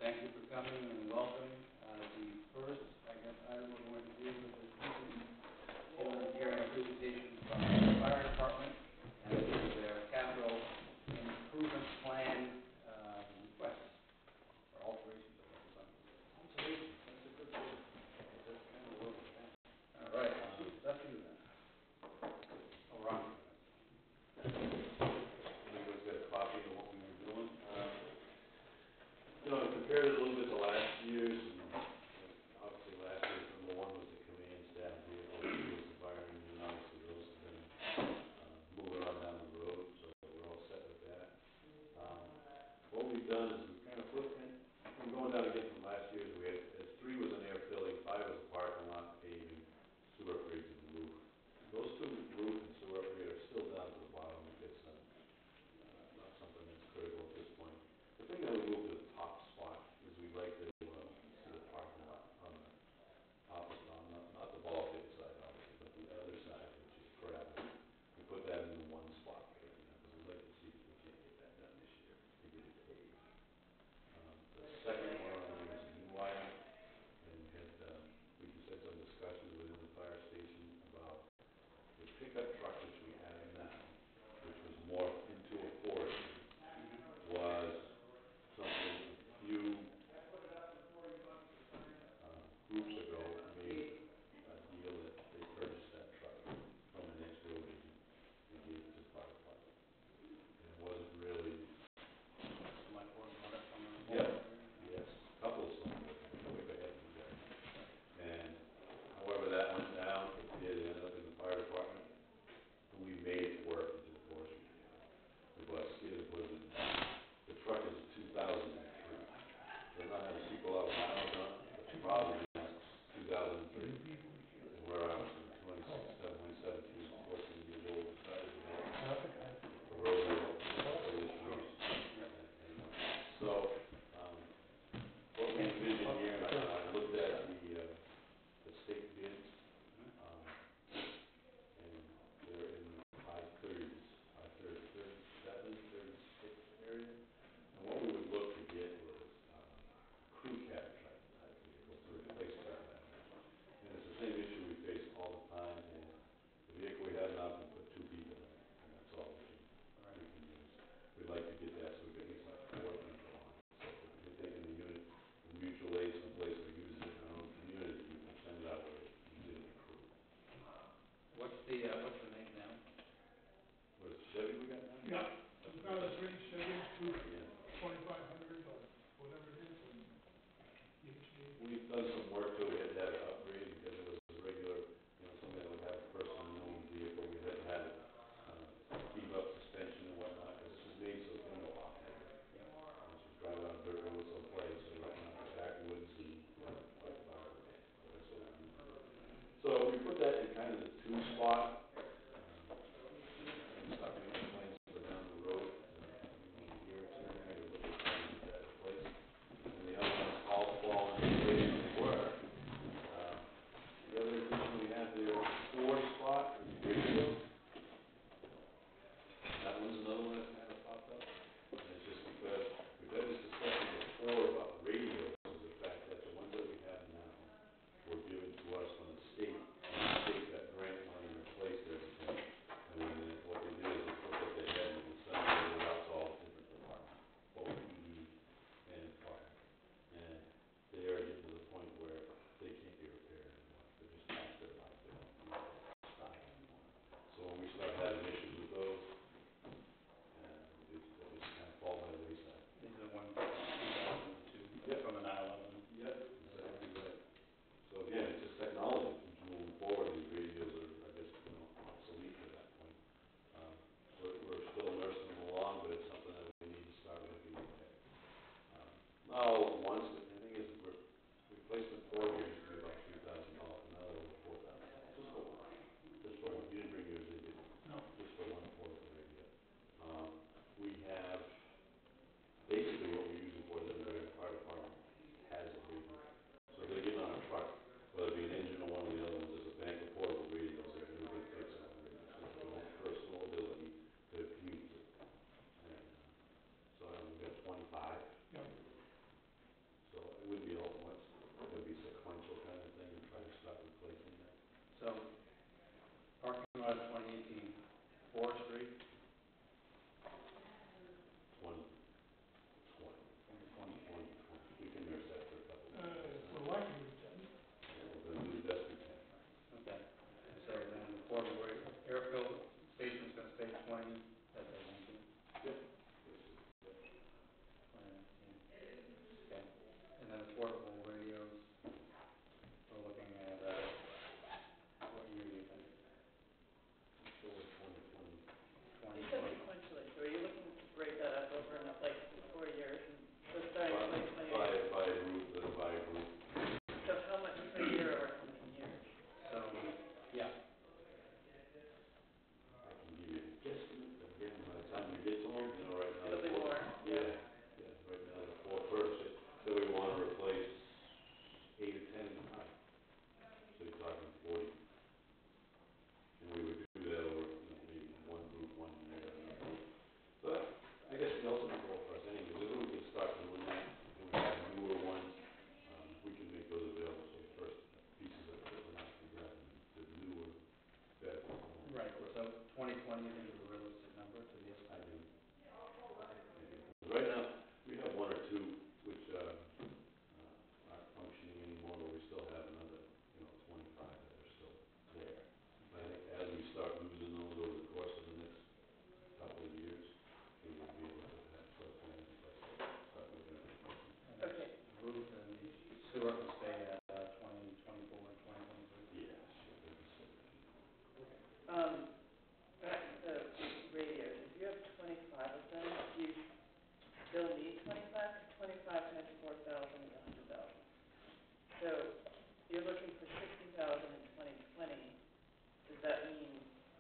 Thank you for coming and welcome. The first, I guess, item we're going to do is this evening, hearing a presentation from the fire department and this is their capital improvement plan request or alterations. Alterations, that's a good word. That's kind of word. All right, let's do that. Oh, Ron. Everybody's got a copy of what we were doing. Compared it a little bit to last year's, and obviously last year's number one was the command staff vehicle, which was the fire engine, obviously those have been moving on down the road, so we're all set with that. What we've done is we've kind of flipped it. We're going down again from last year's. We had 3 was an air filling, 5 was a parking lot, paving, sewer upgrades, and the roof. Those 2, roof and sewer upgrade, are still down to the bottom. It's not something that's critical at this point. The thing that we moved to the top spot is we portable radios, we're looking at, what year do you think? So it's 2020. You said sequentially, so are you looking to break that up over enough, like 4 years, and so starting in 2028? By a group. So how much per year or how many years? So, yeah, I can give you a guesstimate, but again, by the time we get to them, right now. It'll be more? Yeah, right now, the four first, that we want to replace 8 or 10 in time. So you're talking 40. And we would do that over, maybe one group, 1 year. But I guess the ultimate goal for us anyway, is if we can start doing that, and we have newer ones, we can make those available. So the first pieces of equipment have to grab the newer, better performing. right, so 2020, I think is a realistic number to be I estimated. do. Right now, we have 1 or 2 which aren't functioning anymore, but we still have another, 25 that are still there. I think as we start losing those over the course of the next couple of years, we will be able to have put a plan in place to start looking at it. And that's Okay. roof and sewer will stay at 2024 and 2023. Yeah, sure, that'd be so. Back to the radios, if you have 25 of them, do you still need 25? Because 25 times 4,000 is 100,000. So you're looking for 60,000 in 2020. Does that mean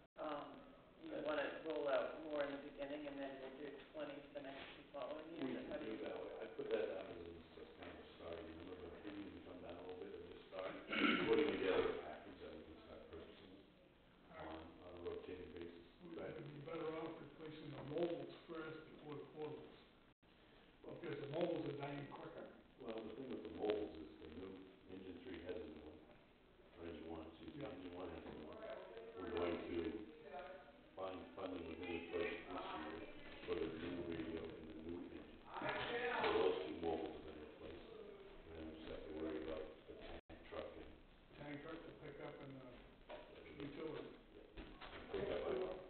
you want to roll out more in the beginning and then we'll do 20 for the next 2 following We years? Or how can do do you? it that way. I put that down as just kind of a starting number, but if we need to come down a little bit and just start putting together a package that we can start purchasing on a rotating basis. We would be better off replacing the mobiles first before the portables, because the mobiles are dying quicker. Well, the thing with the mobiles is the new engine 3 has a new one, or engine 1, excuse me, Yeah. engine 1 has a new one. We're going to find funding within the budget this year for the new radio and the new engine. So those 2 mobiles are replaced, and then we just have to worry about the tank truck and Tank truck, the pickup, and the utility. pick up.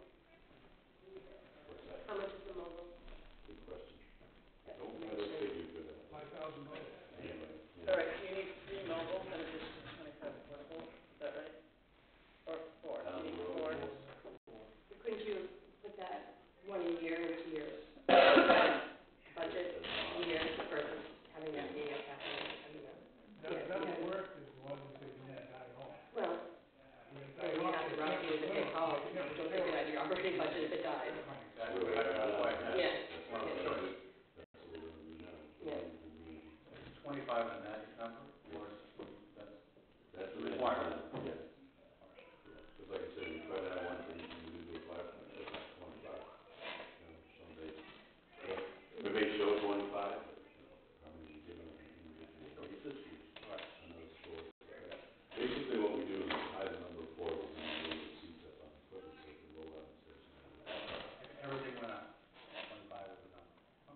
What's that? How much is the mobile? Good question. I don't have a figure for that. $5,000. Anyway, All right, so you need 3 mobiles and additional 25 portables, is that right? Or 4? Down You the need road, 4? Couldn't you put that 1 year into your budget year versus having that be a capital? That would work as long as they don't die off. Well, we have to rush you to take calls, so it's a good idea, operating budget if it dies. Exactly, we have that way. Yeah. That's one of the things, that's what we're gonna do now. Yeah. Is 25 the magic number, or is That's the requirement? Yeah. Just like I said, we try to have one for each individual department, it's not 25. Some days, we may show 25, but, how many you give them individual basis, Right. another story. Basically, what we do is hide the number of portables and we move the seats up on the equipment so we can roll out and station. Everything went up, 25 was the number.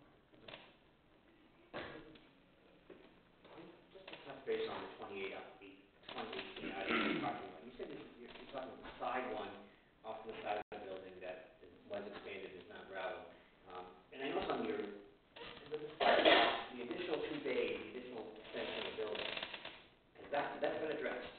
Just to touch base on the 2018 item you're talking about, you said you're talking about the side one off to the side of the building that was expanded, is now gravel. And I know some of your, the additional 2 bays, the additional extension of the building, that's been addressed.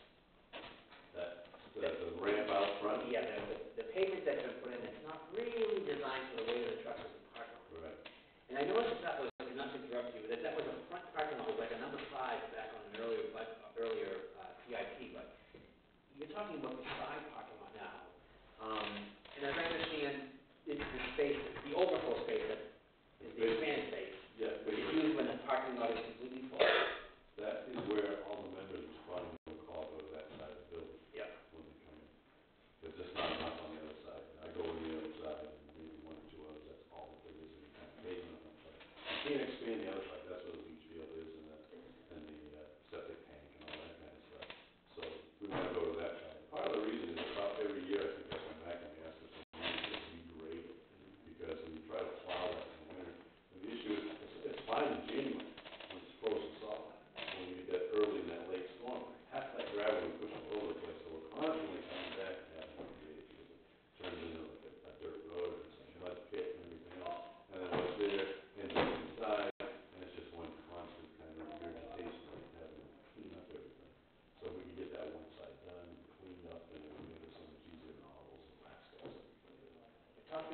The ramp out front? Yeah, the pavement that's been put in, it's not really designed for the way the trucks would park on. Correct. And I noticed that was, not to interrupt you, that was a front parking lot, was like a number 5 back on an earlier CIP, but you're talking about the side parking lot now. And as I understand, it's the space, the overflow space that is the expanded space. Yeah, Which is used when the parking lot is completely full. that is where all the members responding to a call go to that side of the building. Yeah. When they come in. There's just not enough on the other side. I go on the other side and maybe 1 or 2 others, that's all that there is in the pavement on that side. You can't expand the other side, that's where the leach field is and the septic tank and all that kind of stuff. So we want to go to that side. Part of the reason is about every year, I think I come back and ask for some money to regrade it. Because when you try to plow that in the winter, the issue is, it's fine in January when it's frozen solid. When you get that early and that late storm, half that gravel we push all over the place, so we're constantly coming back and having to regrade it because it turns into like a dirt road and it's a mud pit and everything else. And then what's there ends up inside, and it's just one constant kind of regurgitation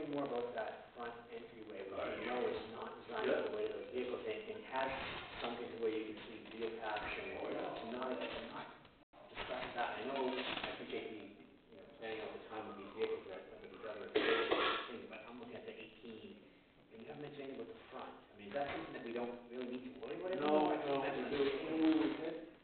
me more about that front entryway, which All right. I know is not designed Yeah. for the way those vehicles, and has something to where you can see wheel paths and, Oh, yeah. to not discuss that. I know, I appreciate the, planning out the time of these vehicles that, under these other things, but I'm looking at the 18, and you haven't mentioned anything about the front. I mean, is that something that we don't really need to worry about No, anymore? no, That's we what do, I'm saying.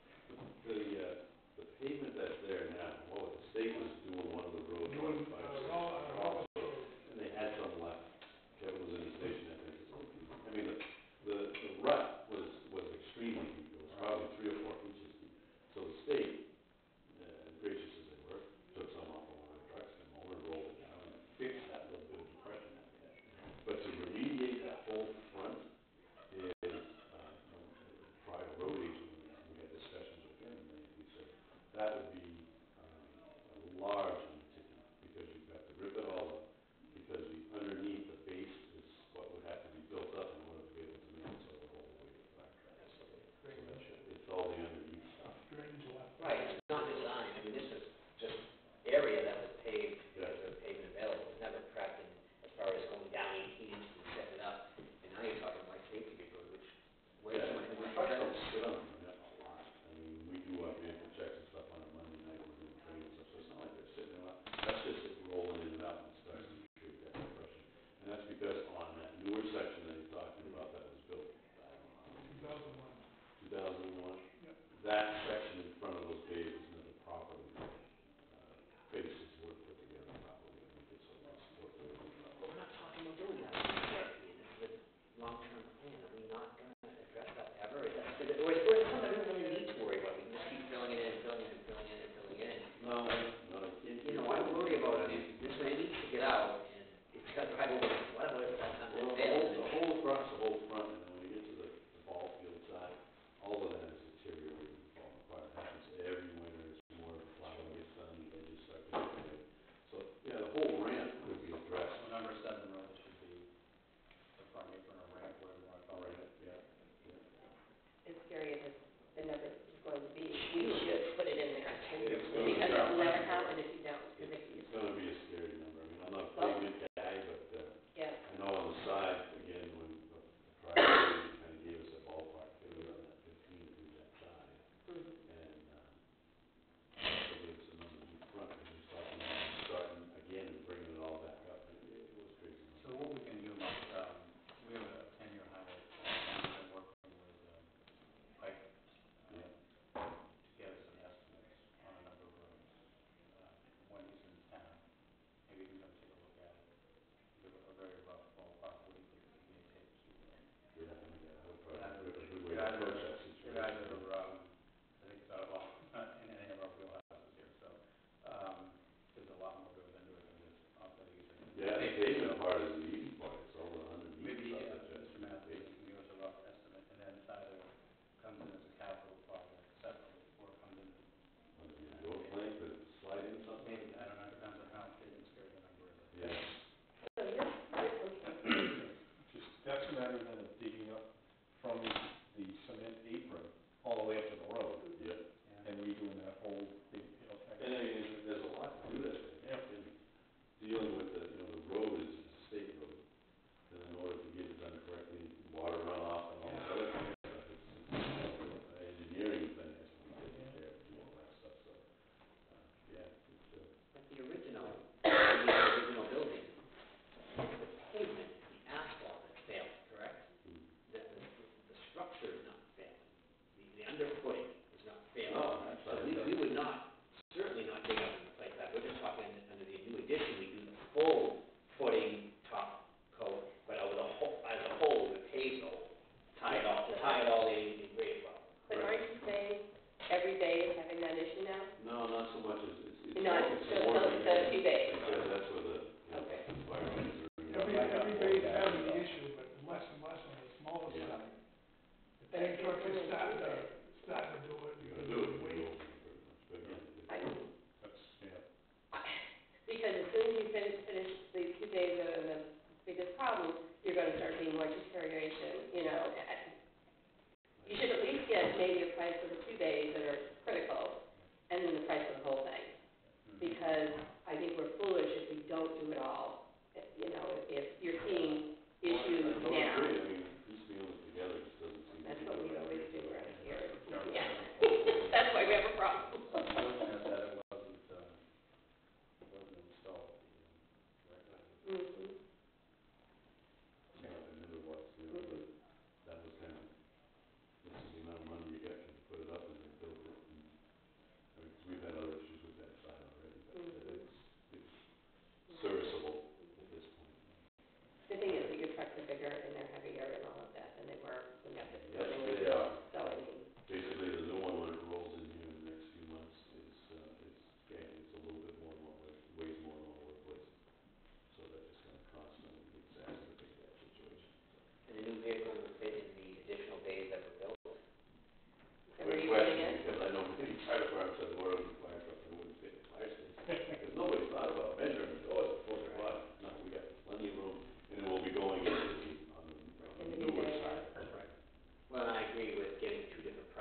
the pavement that's there now, well, the state was doing one of the roads on Doing, Fire Street. And they had some left, Kevin was in the station, I think, I mean, the rut was extremely deep, it was probably 3 or 4 inches deep. So the state, gracious as they were, took some off of one of the trucks, and over and rolled it down, and fixed that little bit of depression that we had. But to remediate that whole front is, prior road agent, we had discussions with him, and he said, that would be, a large undertaking, because you've got to rip it all up, because underneath the base is what would have to be built up in order to be able to maintain the whole way of the fire truck. So it's all the underneath stuff. Drainage left. Right, it's not designed, I mean, this is just area that was paved, because there was pavement available, it was never prepped in as far as going down 18 inches and setting it up, and now you're talking like safety vehicles, which, way too much. Trucks don't sit on them that a lot. I mean, we do our vehicle checks and stuff on a Monday night, we're doing training and stuff, so it's not like they're sitting there, that's just it rolling in and out and starts to create that depression. And that's because on that newer section that he's talking about that was built, I don't know, 2001, Yep. that section in front of those bays is never properly, bases were put together properly, I think it's supposed to support the roof. But we're not talking about doing that, this is a long-term plan, are we not gonna address that ever? Is that, or is it something that we don't really need to worry about, we can just keep filling it in, filling it in, filling it in, filling it in? No, it. I worry about it, this one needs to get out, and it's got to drive over, whatever, that's not Well, the whole across the whole front, and then when you get to the ball field side, all of that is deteriorating and falling apart. It happens every winter, it's more plowing gets done, they just start to deteriorate. So, yeah, the whole ramp could be addressed. So number 7 really should be the front apron or ramp, whatever you want to call it. As scary as the number is going to be, we should put it in there, It's gonna because be- it'll never happen if you don't, because It's gonna be a scary number. I mean, I'm not a Well- pavement guy, but, yeah. I know on the side, again, when the prior agent kind of gave us a ballpark figure on that 15 to do that side. Mhm. And, also gave us a number in front, and he's talking about starting again and bringing it all back up, and it was crazy. So what we can do, Mike, we have a 10-year highway plan, we've been working with Pike Yeah. to get us some estimates on a number of roads. When he's in town, maybe you can come take a look at it, give a very rough ballpark, what do you think it may take to, Yeah, I mean, I would get either, probably, a good way get to either, approach that get situation. either, I think it's out of all, in any of our wheelhouses here, so, there's a lot more goes into it than just authorizing. Yeah, the pavement part is the easy part, it's all the underneath Maybe, stuff that Mr. Matthews, you can give us a rough estimate, and then it's either comes in as a capital project separately, or it comes in, Your plan could slide in something. maybe, I don't know, it depends on how big and scary the number is. Yeah. So, Just, that's a matter then of digging up from the cement apron all the way up to the road Yeah. and redoing that whole big, And I mean, there's a lot to do that, and dealing with the, the road is a state road. And in order to get it done correctly, water runoff and all that other kind of stuff, it's an engineering thing that's going to take care of do all that stuff, so, yeah, it's, But the original building, it's the pavement, the asphalt that failed, correct? The structure is not failing, the underfooting is not failing. No, that's So not- we would not, certainly not dig up and replace that, we're just talking under the new addition, we do the full footing, top coat, but over the whole, as a whole, we pave the whole, tie it all in grade well. but aren't you saying every bay is having that issue now? no, not so much as, it's. Not, it's so more it's a few bays. Because that's where the, Okay. fire engines are. Every base has the issue, but less and less on the smaller Yeah. side. The tank trucks are starting to do it You're because gonna do of it, the you're weight. gonna do it pretty much, but again, I mean, that's, yeah. because as soon as you finish these 2 days that are the biggest problem, you're gonna start seeing more deterioration, You should at least get maybe a price for the 2 days that are critical, and then the price for the whole thing. Because I think we're foolish if we don't do it all, if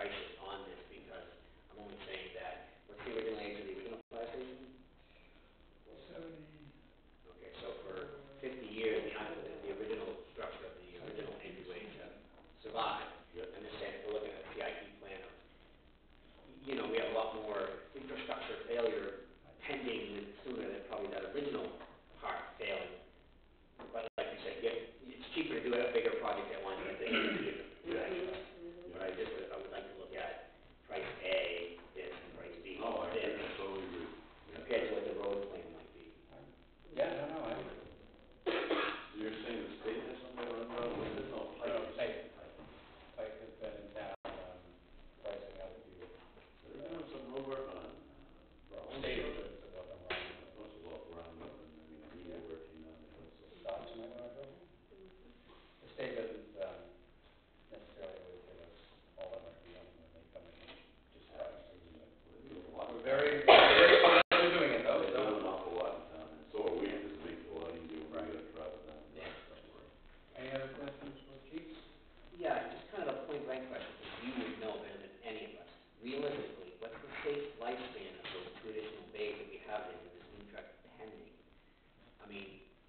prices on this, because I'm only saying that, what's the original age of the original fire station? 70, Okay, so for 50 years, the original structure of the original entryway survived. Yep. And they're saying, if we're looking at a CIP plan of, we have a lot more infrastructure failure pending sooner than probably that original part failing. But like you said, it's cheaper to do a bigger project at once than to do it. Mhm. But I would like to look at price A, this, and price B, Oh, I this, totally agree. compared to what the road plan might be. Yeah, no, I. So you're saying the state has something to run around with, there's no pipe? Pike has been in town, pricing out the, They're doing some road work on, state roads and what I'm wrong. supposed to walk around up, and I mean, we were working on it, so. Stops in that one, I go. The state doesn't, necessarily always give us all that much money when they come in and just price things, but we're very close to doing it though, They've so. done an awful lot in town, and so are we, because it makes it a lot easier when we gotta travel down. Yeah. Any other questions for Chief? Yeah, just kind of a point blank question, because you would know better than any of us. Realistically, what's the safe lifespan of those two additional bays that we have there with this new truck pending? I mean,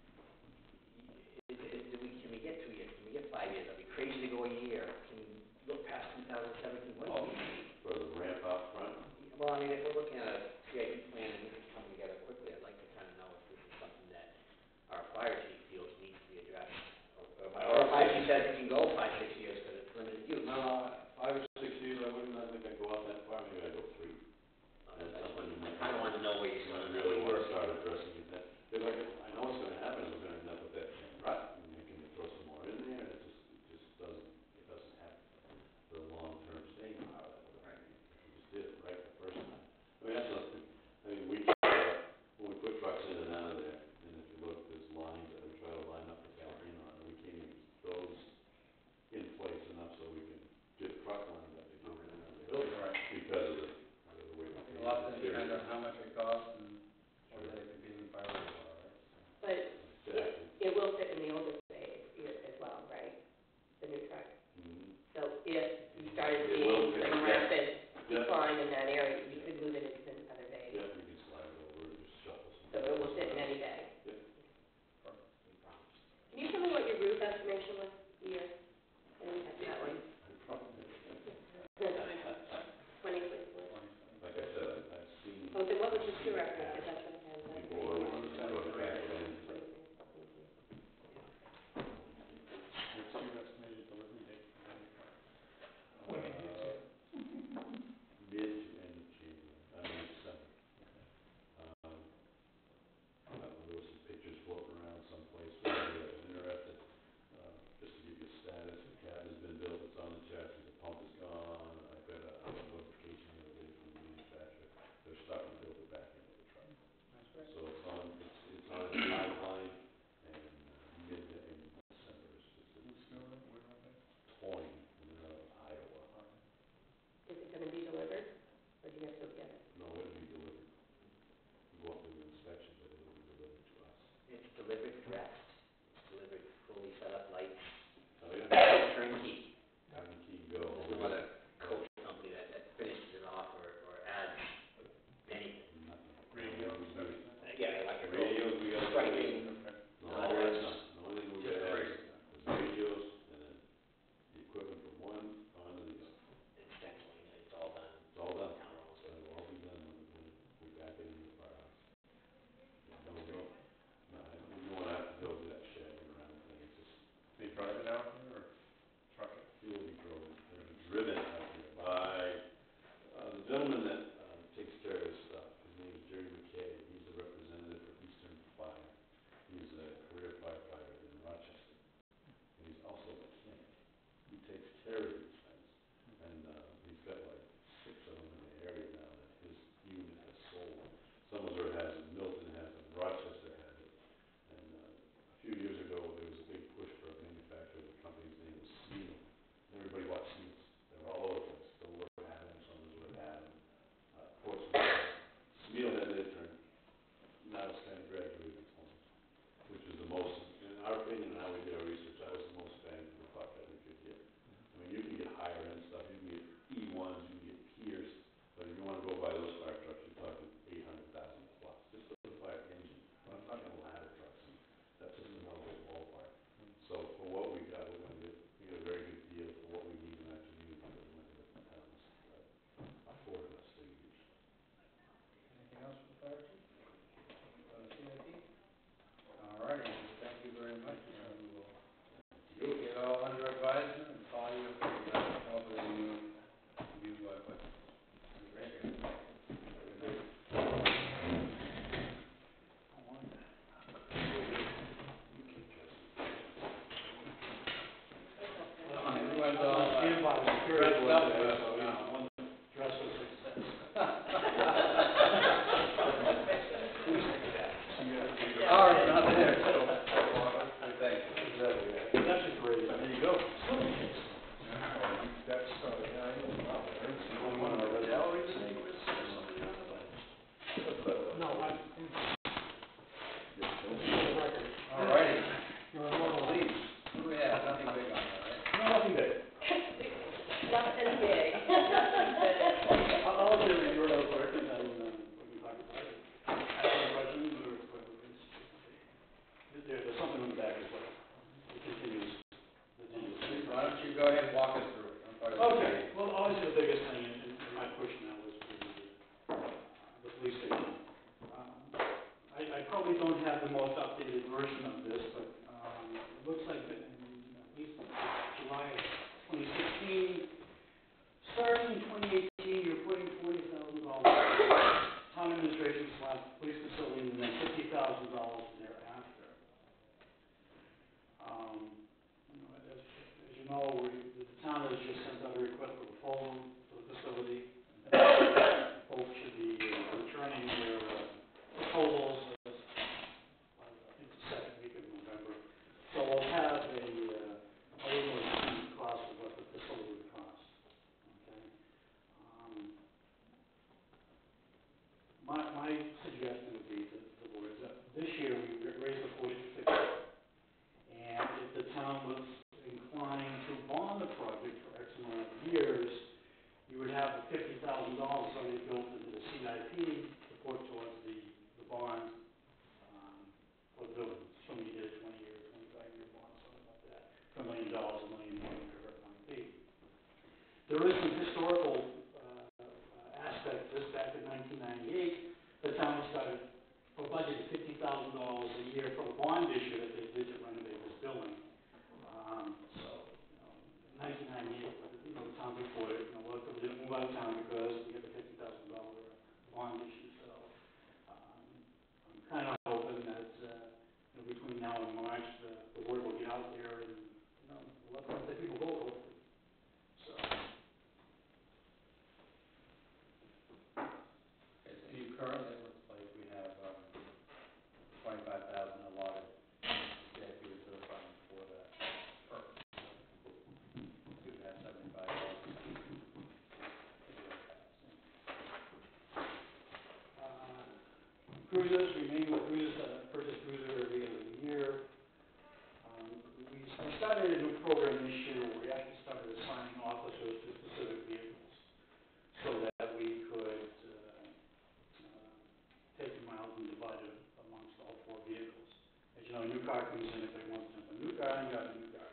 can we get 2 years? Can we get 5 years? Are we crazy to go a year? Can we look past 2017? What do we see? For the ramp out front, Well, I mean, if we're looking at a CIP plan and this is coming together quickly, I'd like to kind of know if this is something that our fire chief feels needs to be addressed. Or if he says it can go 5, 6 years because it's limited use. no, 5 or 6 years, I think I'd go out that far, maybe I'd go 3. That's something you might. I kind of want to know where you're I going really want to start addressing it, that, because I know what's gonna happen, is we're gonna end up with that rut, and you can throw some more in there, and it just doesn't have the long-term staying power that would have. If you just did it right the first time. I mean, that's something, when we put trucks in and out of there, and if you look, there's lines that we try to line up the back in on, and we can't even keep those in place enough so we can get a truck line that they do in the building, Right. because of the way we. A lot of them depend on how much it costs and whether they could be in fireworks or not, right? But Exactly. it will fit in the older space as well, right? The new truck. Mhm. So if you started It will seeing fit, some yeah. rapid Yeah. decline in that area, you could move it into other bays. Yeah, we can slide it over, just shuffle some. So it will fit in any bay. Yep. Can you tell me what your roof estimation was a year? I didn't catch that one. 2024. Like I said, I've seen. Oh, then what was your sewer estimate? Because that's what I had. Before, we just go back in. What's your estimated delivery date? when it hits it. Mid to end of curious dressed what up, it is, so, so, no. one dress for success. Ours is not there, so. Thank you. Exactly, yeah. That's a great, there you go. That's, yeah, I know about it. You only one of our galleries today, Chris, or something like that? No, All righty. Please, what do we have? Nothing big on that, right? No, nothing big. Nothing big. I'll give you real quick, and then we can talk about it. Ask any questions, or whatever it is. There's something in the back as well. It continues. Why don't you go ahead and walk us through it? I'm part of the- Okay, well, obviously the biggest thing in my push now is the police station. I probably don't have the most updated version of this, but it looks like that in at least July of 2016, starting in 2018, you're putting $40,000 town administration / police facility, and then $50,000 thereafter. As you know, the town has just sent out a request for proposal for the facility. Folks should be returning their proposals, I think the second week of November. So we'll have a little more definite cost of what the facility would cost. Okay? My suggestion would be to the board is that this year we raised the 40 to 50. And if the town was inclined to bond the project for X amount of years, you would have the $50,000 already built into the CIP to put towards the bond for the building. So you did a 20-year, 25-year bond, something like that, for $1 million, $1 million, whatever it might be. There is some historical aspect to this. Back in 1998, the town started for budgeted $50,000 a year for a bond issue that they did to renovate this building. So, in 1998, the town before it, we didn't move out of town because we had the $50,000 bond issue. So, I'm kind of hoping that between now and March, the word will get out there and let the people vote. Hopefully. So. Okay, so you currently, it looks like we have 25,000 allotted CIP reserve fund for that purpose. So we have 75,000. Cruisers, we mainly purchase cruiser every end of the year. We started a new program this year where we actually started assigning officers to specific vehicles so that we could take the miles and divide it amongst all 4 vehicles. As you know, a new car comes in, if they want to have a new car, you got a new car.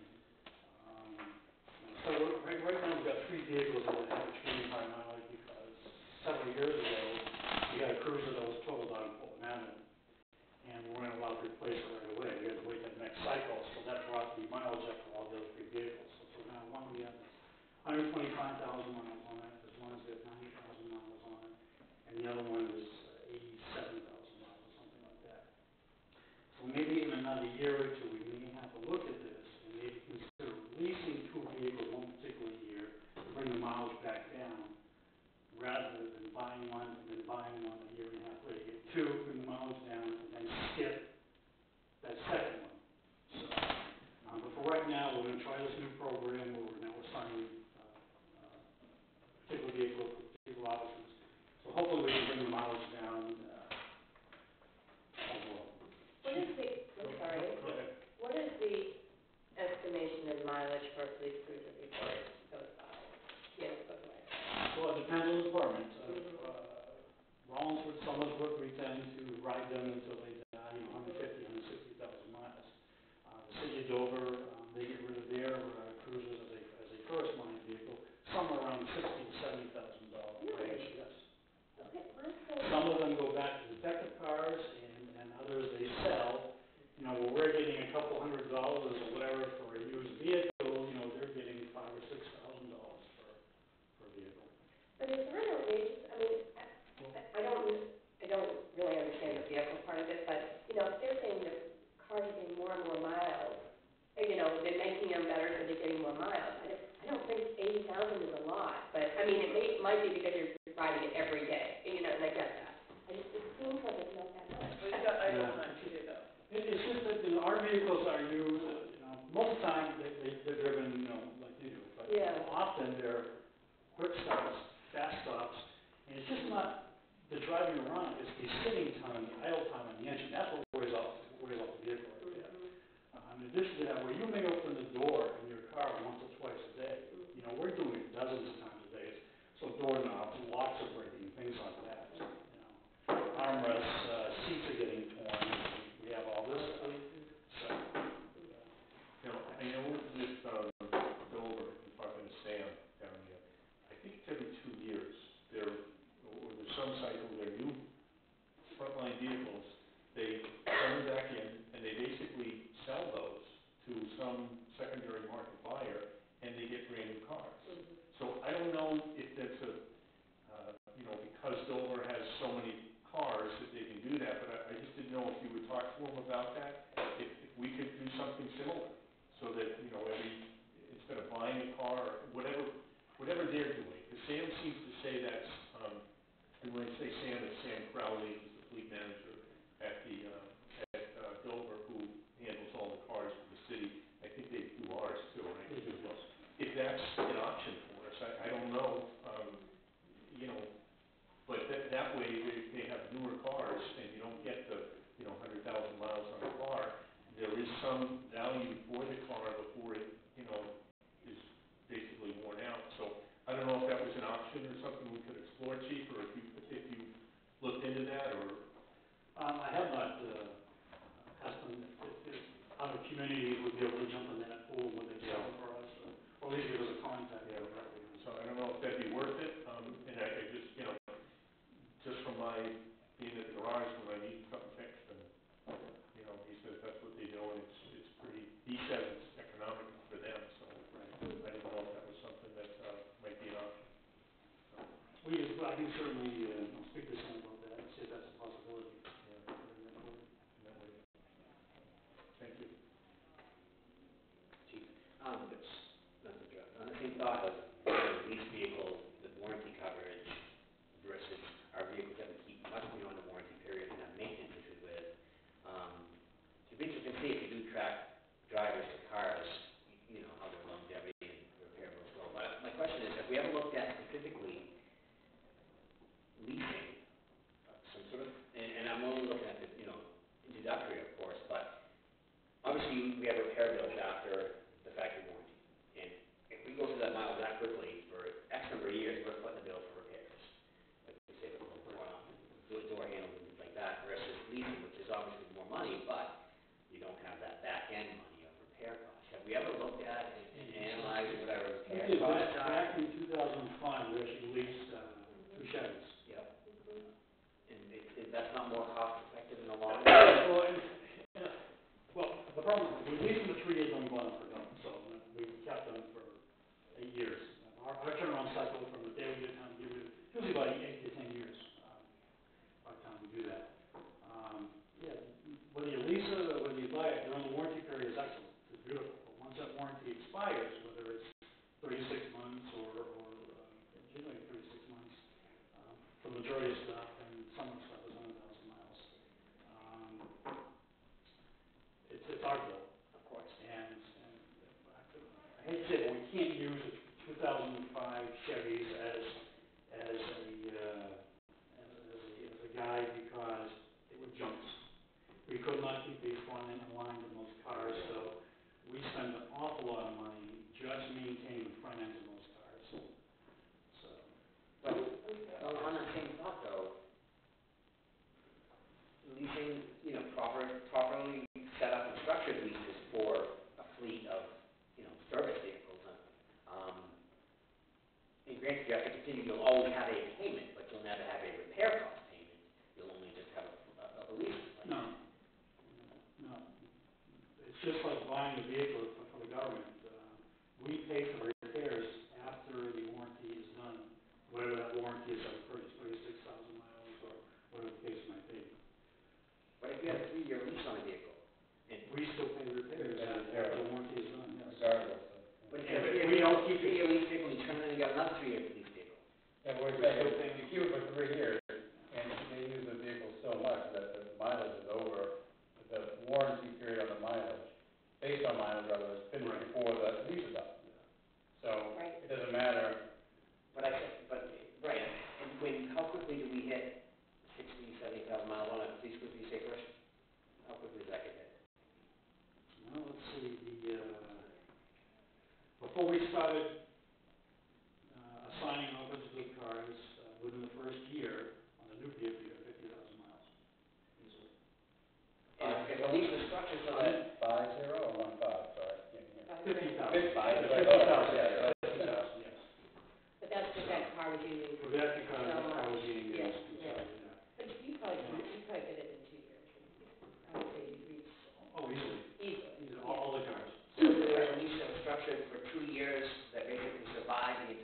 So right now we've got 3 vehicles that have extremely high mileage because several years ago we had a cruiser that was totaled out in Fulton Avenue, and we weren't allowed to replace it right away. We had to wait that next cycle, so that brought the mileage up for all the other 3 vehicles. So now one we have 125,000 miles on it, there's one that's got 90,000 miles on it, and the other one is 87,000 miles or something like that. So maybe in another year or 2 we may have to look at this and maybe consider leasing 2 vehicles one particular year to bring the mileage back down, rather than buying one and then buying one a year and a half later. Get 2, bring the mileage down, and then skip that second one. So, but for right now, we're going to try this new program where we're now assigning particular vehicles for particular officers. So hopefully we can bring the mileage down overall. What is the, I'm sorry, what is the estimation in mileage for a police cruiser before it goes by? Goes away? Well, it depends on the department. Rollinsford, Summersworth, we tend to ride them until they die, 150,000, 160,000 miles. The city of Dover, they get rid of their cruisers as a first line vehicle, somewhere around $60,000 to $70,000 range, yes. Okay, Some of them go back to detective cars, and others they sell. Where we're getting a couple $100 or whatever for a used vehicle, they're getting $5,000 or $6,000 for a vehicle. but is there an outrageous, I mean, I don't really understand the vehicle part of it, but, if they're saying the cars are getting more and more miles, they're making them better so they're getting more miles. I don't think $80,000 is a lot, but, I mean, it might be because you're riding it every day, and, and I get that. It seems like it's not that much. Well, you got idle time too, though. It's just that, our vehicles are used, most of the time, they're driven, like you do. But Yeah. often, they're quick stops, fast stops, and it's just not the driving around, it's the sitting time, the idle time on the engine, that's what wears off the vehicle right there. In addition to that, where you may open the door in your car once or twice a day, we're doing it dozens of times a day. So doorknobs, locks are breaking, things like that. Armrests, seats are getting torn. We have all this stuff. So, I know with Dover, talking to Sam down here, I think it's every 2 years, there's some cycle, their new frontline vehicles, they come back in and they basically sell those to some secondary market buyer and they get brand new cars. So I don't know if that's because Dover has so many cars that they can do that, but I just didn't know if you would talk to them about that, if we could do something similar, so that, instead of buying a car, or whatever they're doing. Because Sam seems to say that's, and when I say Sam, it's Sam Crowley, who's the fleet manager at Dover, who handles all the cars for the city. I think they do ours too, right? If that's an option for us, I don't know, but that way they have newer cars and you don't get the, 100,000 miles on the car. There is some value for the car before it, is basically worn out. So I don't know if that was an option or something we could explore, Chief, or if you looked into that, or. I have not asked them if other communities would be able to jump in that pool when they sell it for us, or at least give us a contact. Yeah, so I don't know if that'd be worth it, and I just, just from my being at the garage when I need something fixed, and, he says that's what they do, and it's pretty, he says it's economic for them, so I didn't know if that was something that, might be an option. I can certainly speak to someone about that and see if that's a possibility. Thank you. Chief, it's nothing to on the same thought of lease vehicles, the warranty coverage versus our vehicles that we keep much beyond the warranty period and have maintenance issues with. It'd be interesting to see if you do track drivers to cars, how their longevity and repair goes well. But my question is, have we ever looked at specifically leasing some sort of, and I'm only looking at the, introductory, of course, but obviously we have repair bills after the factory warranty. And if we go through that miles that quickly for X number of years, we're putting the bill for repairs. Like we say, the door handles and things like that, versus leasing, which is obviously more money, but you don't have that back end money of repair costs. Have we ever looked at and analyzed what our repair costs are? Back in 2005, we actually leased 2 Chevys. Yep. And that's not more cost effective in the long run? Well, the problem, we leased them for 3 years when we bought them for them, so we kept them for 8 years. Our turnaround cycle from the day we get time to give it, usually about 8 to 10 years, by the time we do that. Whether you lease it or whether you buy it during the warranty period is excellent, it's beautiful. But once that warranty expires, whether it's 36 months or generally 36 months, for the majority of stuff, and some of the stuff is 100,000 miles. It's our bill, of course, and I hate to say it, but we can't use the 2005 Chevys as a guide because they were junks. We could not keep the front end aligned in those cars, so we spend an awful lot of money just maintaining the front ends of those cars. So. But on that same thought, though, leasing, properly set up and structured leases for a fleet of, service vehicles. And granted, you have to continue, you'll always have a payment, but you'll never have a repair cost payment. You'll only just have a lease. No. It's just like buying a vehicle for the government. We pay for repairs after the warranty is done, whatever that warranty is, I've purchased 36,000 miles or whatever the case might be. But if you have a 3-year lease on a vehicle, and We still pay repairs after the warranty is done, yes. Regardless of. but if Yeah, you have we don't keep it. 3-year lease vehicle, you turn it in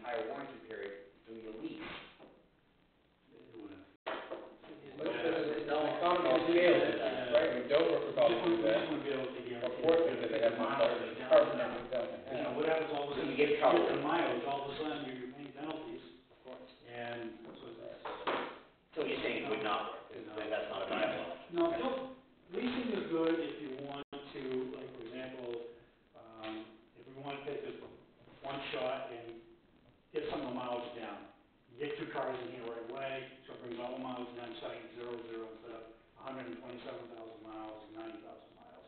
entire warranty period through your lease. But it's no economy of scale, right? I mean, Dover could probably do that, Wouldn't be able to guarantee. or Portsmouth, because they have miles, carbon numbers down. You know, what happens all of a So sudden, you get trouble. the mileage, all of a sudden you're paying penalties, Of course. and so it's. So you're saying it would not work, and that's not a viable option? No, leasing is good if you want to, like, for example, if we want to take this one shot and get some of the mileage down. You get two cars in here right away, so it brings all the miles down, starting at 0, instead of 127,000 miles, 90,000 miles.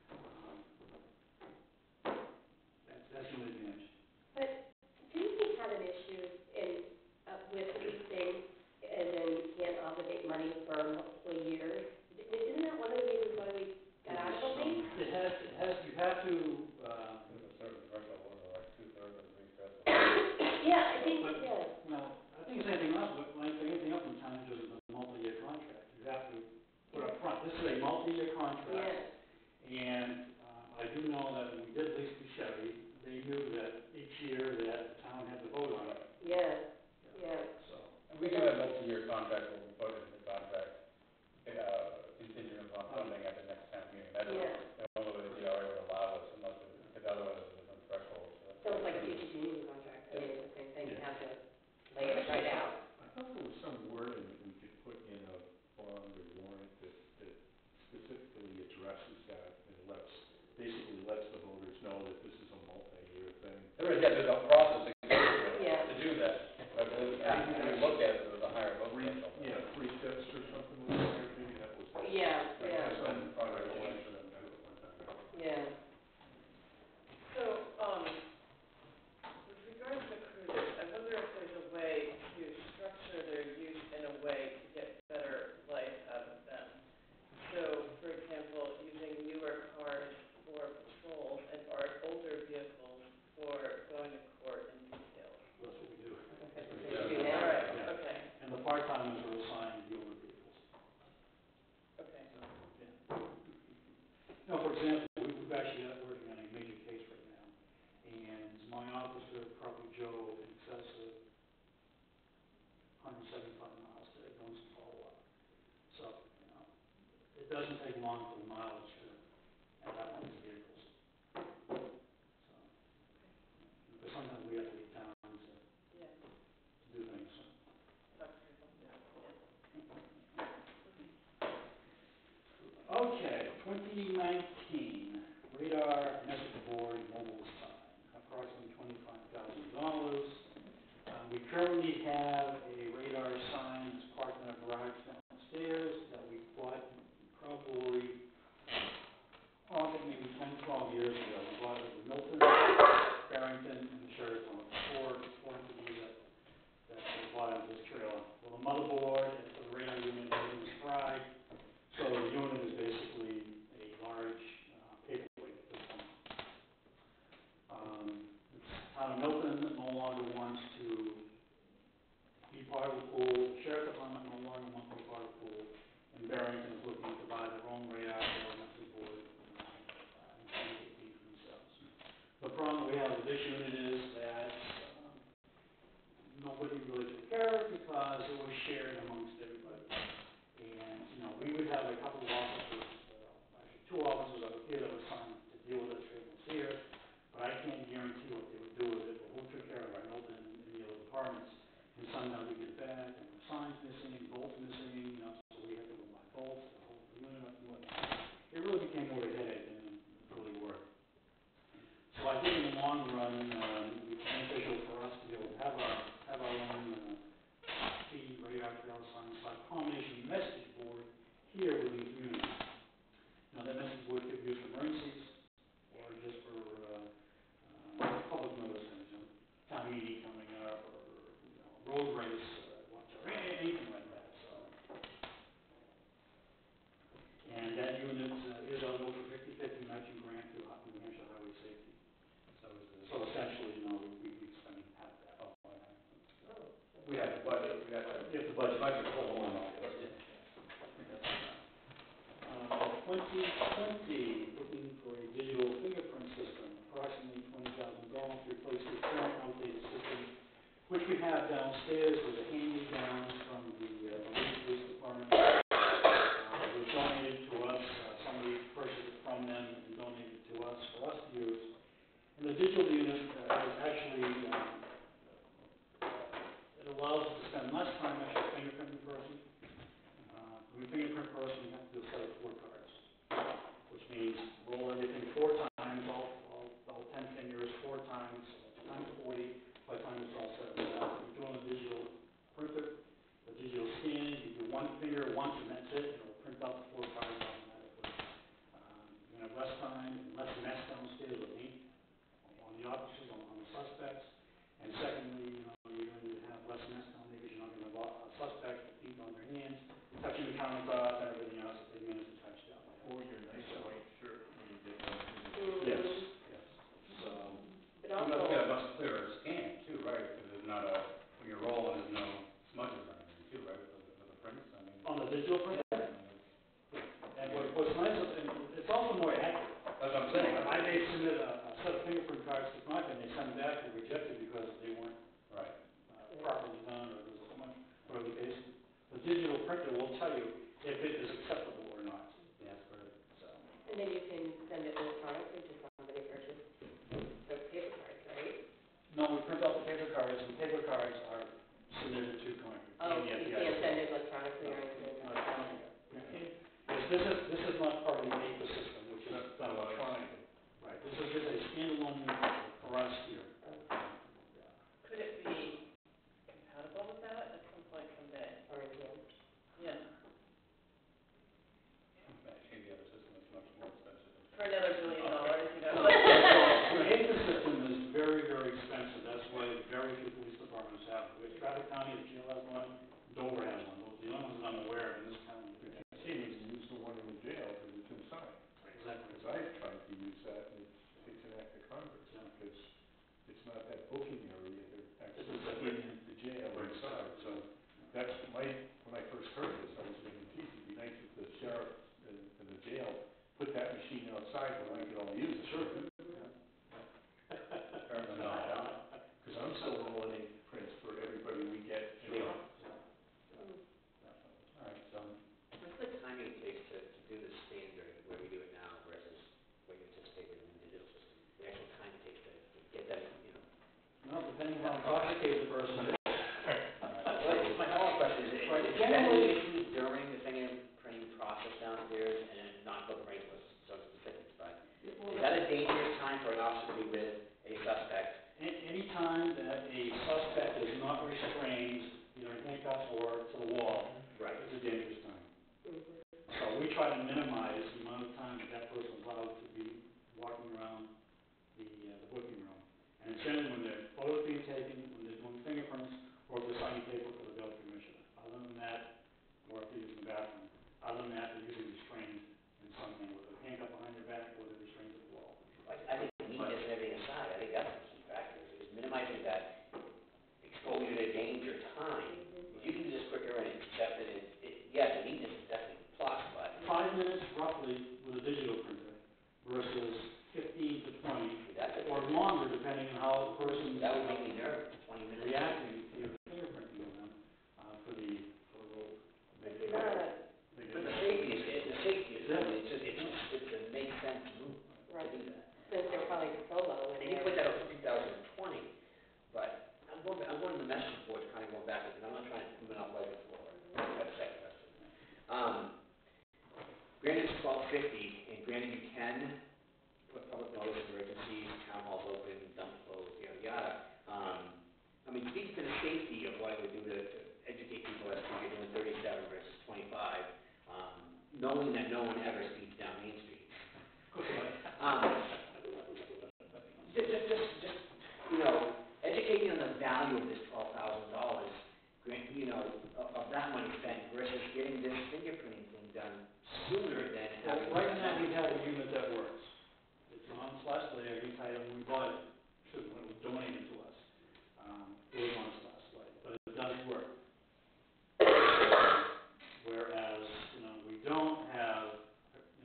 That's an advantage. But didn't we have an issue with leasing, as in you can't obligate money for multiple years? Isn't that one of the reasons why we got out of the lease? You have to, There's a certain threshold, like 2/3 or 3/5. Yeah, I think, But- yeah. well, I think it's anything else, but like anything else in town, there's a multi-year contract. You have to put up front. This is a multi-year contract. Yeah. And I do know that when we did lease the Chevy, they knew that each year that the town had to vote on it. Yeah, yeah. So, And we do have multi-year contracts where we put in the contract, contingent upon funding at the next town meeting. That's Yeah. the only way the DRA would allow us, unless, because otherwise there's different thresholds. So it's like a future union contract, I mean, it's the same thing, you have to lay it right out. I thought there was some wording that we could put in a bond or warrant that specifically addresses that and basically lets the voters know that this is a multi-year thing. There's a process that goes through Yeah. to do that. But anything we looked at, there was a higher vote threshold. Yeah, 3/5 or something like that, maybe that was. Yeah, Like, yeah, that's some product election and that at one time. yeah. So, with regards to cruisers, I wonder if there's a way to structure their use in a way to get better life out of them. So, for example, using newer cars for patrols and older vehicles for going to court and details. that's what we do. That's what they do All now. right, Yeah. okay, And the part-timers are assigned dealer vehicles. okay. You know, for example, we've actually got working on a major case right now, and my officer, Property Joe, in excess of 175 miles today, doing some follow-up. So, you know, it doesn't take long for the mileage to add up on these vehicles. So, but sometimes we have to leave town to Yeah. do things, so. Talk to people. Yeah. Okay, 2019, radar message board mobile sign, approximately $25,000. We currently have a radar sign that's parked in a garage downstairs that we bought probably, I think maybe 10, 12 years ago. We bought it with Milton, Barrington, and Sheraton, four entities that we bought out this trailer. Well, the motherboard for the radar unit is fried. So the unit is basically a large paperweight at this point. The town of Milton no longer wants to be part of the pool, the sheriff's department no longer wants to be part of the pool, and Barrington is looking to buy their own radar, their own message board, and communicate for themselves. The problem we have with this unit is that nobody really took care of it because it was shared amongst everybody. And, you know, we would have a couple of officers, actually 2 officers up here that were assigned to deal with it treatments here, but I can't guarantee what they would do with it, or who took care of it, Milton and the other departments. And sometimes we get back, and the sign's missing, bolts missing, you know, so we have to go buy bolts, to hold the unit up and whatnot. It really became more of a headache than it really worked. So I think in the long run, it's beneficial for us to be able to have our own feed radar trail signs, like combination message board here within the community. Now that message board could be used for emergencies or just for public notice, you know, town meeting coming up or road race, or anything like that. So, and that unit is eligible for 50/50 matching grant through New Hampshire Highway Safety. So essentially, you know, we spend half that. We have the budget, we have to. If the budget. Full one. 2020, looking for a digital fingerprint system, approximately $20,000 to replace the current outdated system which we have downstairs, was a hand-me-down from the police department. It was donated to us, somebody purchased it from them and donated it to us for us to use. And the digital unit is actually, it allows us to spend less time actually fingerprinting the person. When we fingerprint a person, we have to do a set of 4 cards, which means roll everything 4 times, all 10 fingers 4 times, times 40, by the time it's all set up. You do on the digital printer, the digital scan, you do 1 finger once and that's it, and it'll print out the 4 cards automatically. You're going to have less time and less mess downstairs with ink on the officers, on the suspects. And secondly, you're going to have less mess down there because you're not going to have a suspect with ink on their hands, touching the countertop and everything else that they managed to touch down there. Or your nice white shirt when you get done. Yes, yes. So, But You must also, get a much clearer scan too, right? Because there's not a, when you're rolling, there's no smudges or anything too, right, for the prints, I mean. on the digital printer, and what's nice, and it's also more accurate. That's what I'm saying. I may submit a set of fingerprint cards to Frank, and they send back and reject it because they weren't Right. properly done, or there's so much, whatever the case. The digital printer will tell you if it is acceptable or not. Yeah, that's great. So, and then you can send it electronically to somebody purchased the paper cards, right? no, we print out the paper cards, and paper cards are submitted to Frank. Oh, you can't send it electronically or anything? This is not part of the APA system, which is done electronically. Right, this is just a standalone unit for us here. Could it be compatible with that at some point someday? Or again? Yeah, Actually, the other system is much more expensive. for another $1 billion, you know? The APA system is very, very expensive, that's why very few police departments have it. Traffic County, the jail has one, Dover has one, those are the only ones that I'm aware of in this county. He needs to use the one in the jail because it's inside. Exactly. Because I've tried to use that and it's an act of Congress. Because it's not that booking area, they're actually in the jail inside. So that's when I first heard this, I was thinking, geez, it'd be nice if the sheriff and the jail put that machine outside where I could all use it. Sure. Because I'm still rolling prints for everybody we get. All right, so. What's the timing it takes to do the standard where we do it now versus what you anticipated in the digital system? The actual time it takes to get that, you know? Well, depending on how complicated the person is. Well, it's my follow-up question, is that Generally- any issues during the fingerprinting process downstairs, and not go right with some specifics, but is that a dangerous time for an officer to be with a suspect? Any time that a suspect is not restrained, either in handcuffs or to the wall, Right. is a dangerous time. So we try to minimize the amount of time that that person is allowed to be walking around the booking room. And it's generally when their photos being taken, when they're doing fingerprints, or if they're signing paper for the bail commissioner. Other than that, or if they're using the bathroom, other than that, they're usually restrained in some way, with a handcuff behind their back or they're restrained to the wall. I think neatness and everything aside, I think that's the key factor, is minimizing that exposure to danger time. If you can do this quicker and accept it, yeah, the neatness is definitely a plus, but 5 minutes roughly with a digital printer versus 15 to 20, that's or longer depending on how the person's that would make me nervous, 20 minutes. reacting to your fingerprinting of them for the roll. But you're not, But the safety is, it makes sense to move, to right, do that. since they're probably solo And and you they're. put that up to 2020, but I'm going to the message board, kind of going backwards, and I'm not trying to monopolize the floor. That's the second question. Granted, it's 12:50, and granted, you can put public notice, emergencies, town halls open, dump closed, yada, yada. I mean, speaking to the safety of what it would do to educate people as to you're doing 37 versus 25, knowing that no one ever speeds down Main Street. Just, you know, educating on the value of this $12,000, you know, of that money spent versus getting this fingerprinting thing done sooner than having. Right now, we have a unit that works. It's on slash layer, each item we bought it, when it was donated to us. It was on slash layer, but it does work. Whereas, you know, we don't have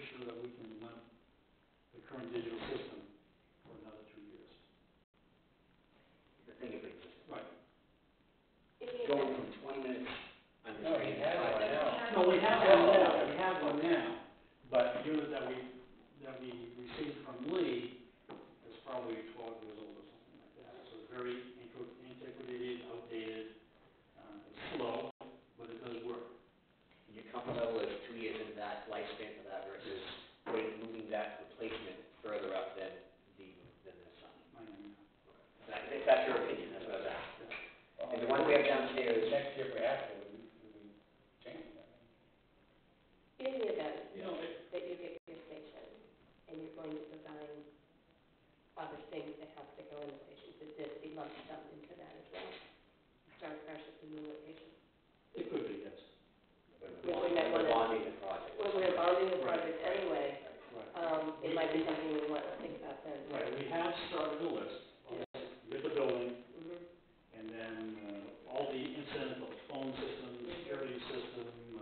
sure that we can run the current digital system for another 2 years. The fingerprint system. Right. If you Going from 20 minutes on the No, we train. have one now. No, we have one now, we have one now, but the unit that we received from Lee is probably 12 years old or something like that. So it's very antiquated, outdated, it's slow, but it does work. You're comfortable with 2 years in that lifespan for that versus moving that replacement further up than the sun? I mean, If that's your opinion, that's what I was asking. And the one we have downstairs, Next year, if we have to, we change that. In the event you know, that you get your station and you're going to design other things that have to go in the station, would this be lumped sum into that as well? Start fresh at the new location? it could be, yes. we might we're wanna- bonding the project. When we're bonding the project anyway, Right. it might be something we want to think about then. Right, we have started a list with the building, Mhm. and then all the incidental phone system, security system,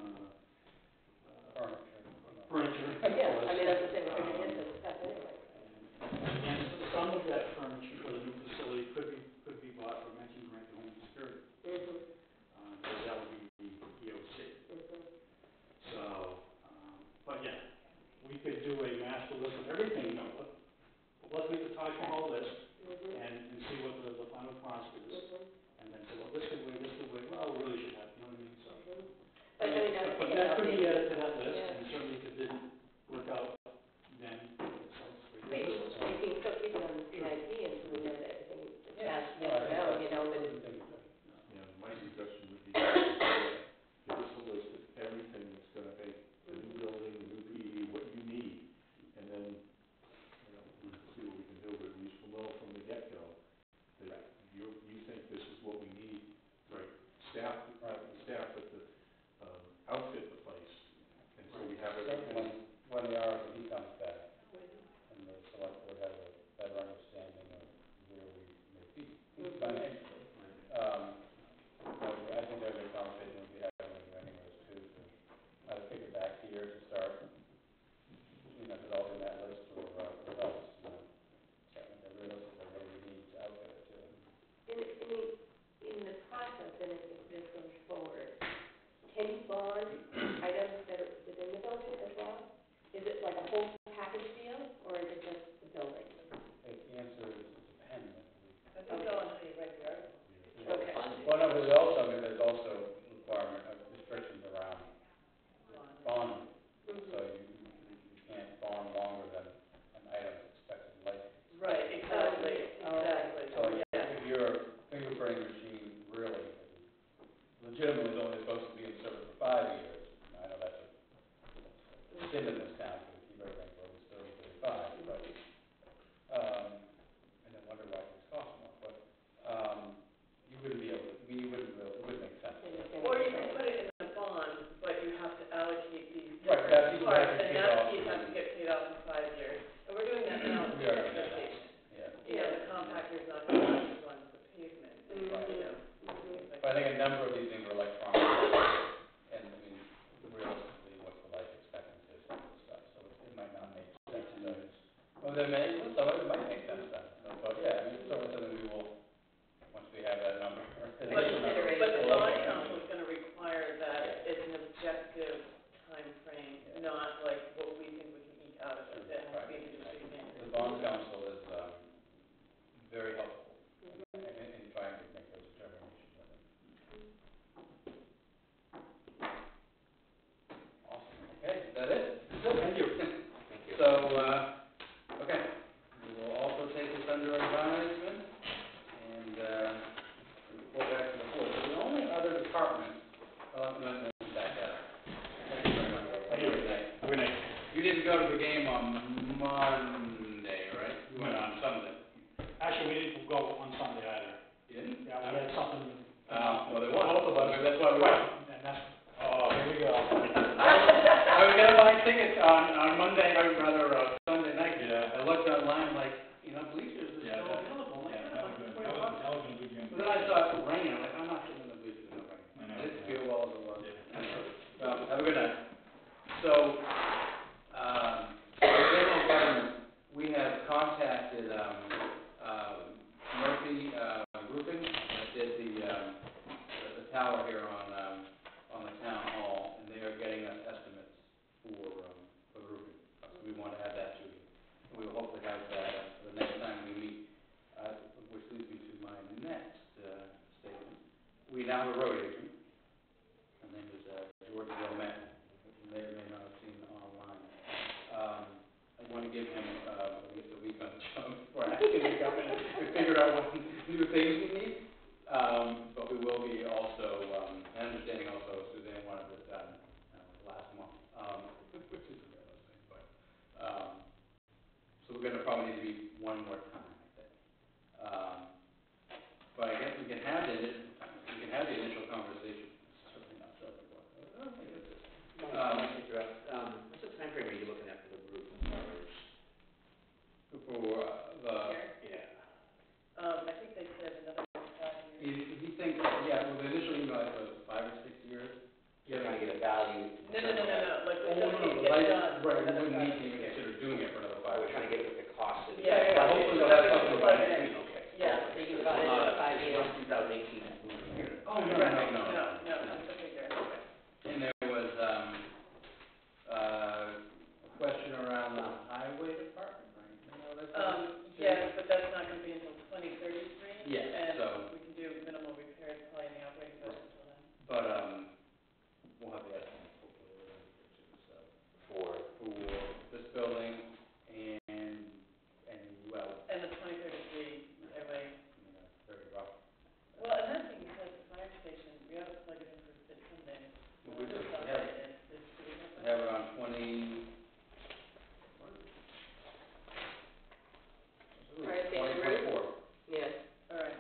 furniture. Yeah, I mean, that's the thing, we're gonna get this stuff anyway. And some of that furniture for the new facility could be bought from Mention Grant Home Security, Mhm. because that would be the EOC. Mhm. So, but yeah, we could do a master list of everything, you know, let's make the Taj Mahal list Mhm. and see what the final cost is, Mhm. and then say, well, this could wait, well, we really should have, you know what I mean, so. Mhm. But I mean, that's. But that could be added to that list, Yeah. and certainly if it didn't work out, then it sounds great. Maybe we can still keep it on the CIP until we know that everything is Yeah. passed, No, I think down, that's- you know, but that's the thing to do. Yeah, my suggestion would be, give us a list of everything that's gonna make the new building, the new PD, what you need, and then, you know, we can see what we can do, but we should know from the get-go that you think this is what we need, right, staff at the, outfit the place, and so we have everything. When the RFP comes back, and the select board has a better understanding of where we may be financially. I think there's a conversation we'll be having with you anyways too, to either kick it back here to start, developing that list or else, get realistic of what we need to outfit it to. in the process, and if this goes forward, can you bond items that are within the building as well? Is it like a whole package deal, or is it just the building? The answer is it depends. I think it's all on how you write the article. Okay. Well, no, there's also requirement of restrictions around bonding. Mhm. So you can't bond longer than an item's expected life. Right, exactly, exactly. So if your fingerprinting machine really legitimately is only supposed to be in service for 5 years, I know that's a sin in this town, so we keep everything for always 30, 35, but, and then wonder why things cost more, but, you wouldn't be able to, it wouldn't make sense. Or you can put it in a bond, but you have to allocate these Right, that different piece has parts, to and get that off. piece has to get paid off in 5 years. And we're doing that now with We the are, transfer station. yeah. You know, the compactor's not going to be on the pavement, and, you know, things like But I think a number of these things are electronic, and I mean, realistically, what's the life expectancy of some of this stuff, so it might not make sense to, well, some of it might make sense then, but yeah, I mean, it's certainly something we will, once we have that number. But the bond council is gonna require that it's an objective timeframe, not like what we think we can eke out of it. It has to be an industry standard. The bond council is, very helpful in trying to make those determinations, I think. Awesome, okay, is that it? Thank you. Thank you. So, okay, we will also take this under advisement and, report back to the board. So the only other department, I'm going to back up. Thank you very much. Thank you. Good night. You didn't go to the game on Monday, right? You went on Sunday. Actually, we didn't go on Sunday either. You didn't? Yeah, we had something. Well, they won. Both of us. That's why we won. And that's, oh, here we go. I was gonna buy tickets on Monday, or rather, Sunday night. Yeah. I looked online, like, bleachers are Yeah, still that- available. I'm like, yeah, "Oh, that was it's good. $20." That was a good game. But then I saw it rain, I'm like, I'm not sitting in the bleachers, no rain. I know. I didn't feel well as it was. Yeah. Well, have a good night. So, give him at least a week on the job before asking him to come in and figure out what new things we need. But we will be also, understanding also Suzanne wanted this done last month, which is a realistic, but, so we're gonna probably need to be one more time, I think. But I guess we can have the initial conversation. Certainly not sure what. What's the time frame are you looking at for the roof as far as? For the, Yeah. I think they said another 5 years. he thinks, yeah, well, the initial email was 5 or 6 years. You're trying to get a value. No, like, Oh, we're no, going to the get light, done. right, we wouldn't need to even consider doing it for another 5 We're years. trying to get what the cost is. Yeah. Hopefully they'll have something by next week. Okay. Yeah, so you got it in 5 years. 2018 roof year. Oh, no, No, it's a figure. And there was, a question around the highway department, right? You know, that's- Yes, but that's not going to be until 2033. Yes, And so- we can do minimal repairs probably in the operating budget until then. But, we'll have the estimate hopefully within a year or two, so. For For this building and, well, And the 2033 highway. very rough. Well, and that being said, the fire station, we ought to plug it in for a bit someday. Well, we do, Just we have it. do we have We that? have it on 20. Fire station roof? 2024. Yeah. All right.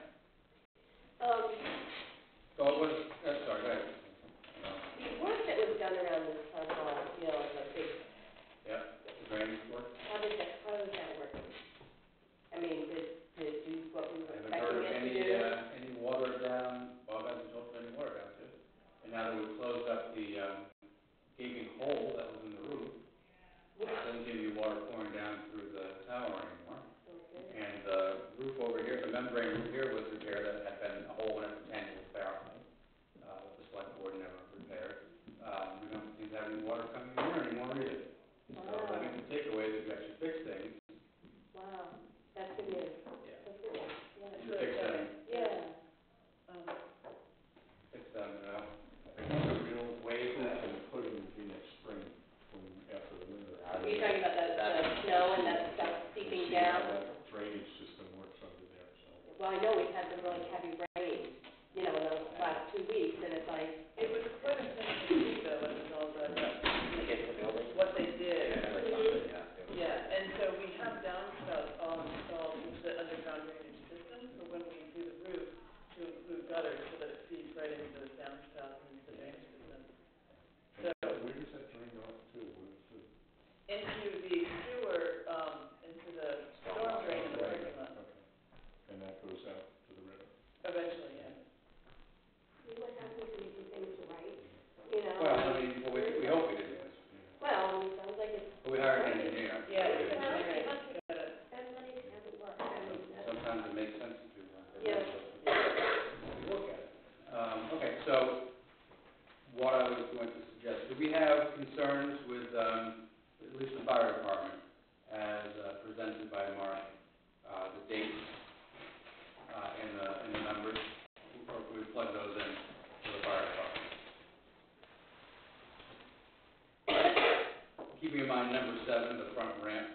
So it was, sorry, go ahead. The work that was done around this town hall, you know, like big, Yeah, the drainage work. how does that work? I mean, did it do what we were I haven't heard expecting of it to do? any water down, Bob hasn't told us any water down too. And now that we've closed up the, gaping hole that was in the roof, it doesn't give you water pouring down through the tower anymore. Okay. And the roof over here, the membrane roof here was repaired, that had been a hole in it for 10 years apparently, that the select board never repaired. We don't seem to have any water coming in here anymore either. So I think the takeaway is we actually fix things. Wow, that's good news. Yeah. That's good news. Yeah. You fix them, Yeah. fix them, The real wave that can put in next spring after the winter. Are you talking about the snow and that stuff seeping See how down? that drainage system works under there, so. Well, I know we've had some really heavy rain, you know, in the last 2 weeks, and it's like, It was quite a thing to see though, when it was all done up. Against the building? What they did. Yeah. Yeah, and so we have downspouts all installed into the underground drainage system, so when we do the roof, to include gutters so that it feeds right into those downspouts and into the drainage system. So, Where does that drain off to? What is the? into the sewer, into the storm drain in the parking lot, Okay. And that goes out to the river? eventually, yeah. see what happens when you do things right, you know? well, I mean, we hope we did this. Well, it sounds like it's, But we hired an engineer. Yeah, it's Well, engineering. it Got it. everybody hasn't worked, I mean, that's, Sometimes it makes sense to, Yeah. look at it. Okay, so what I was going to suggest, do we have concerns with, at least the fire department, as presented by Mark, the dates, and the numbers, or can we plug those in for the fire department? Keeping in mind number 7, the front ramp,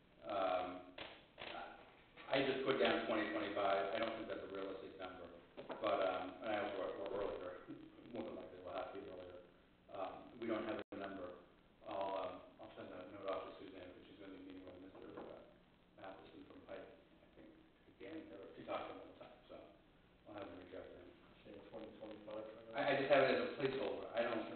I just put down 2025, I don't think that's a realistic number, but, and I also wrote earlier, more than likely we'll have to be earlier. We don't have a number, I'll send a note off to Suzanne, because she's gonna be meeting with Mr. Matheson from Pike, I think, again, or he talks to him all the time, so I'll have him reach out to him. Say 2025? I just have it as a placeholder, I don't,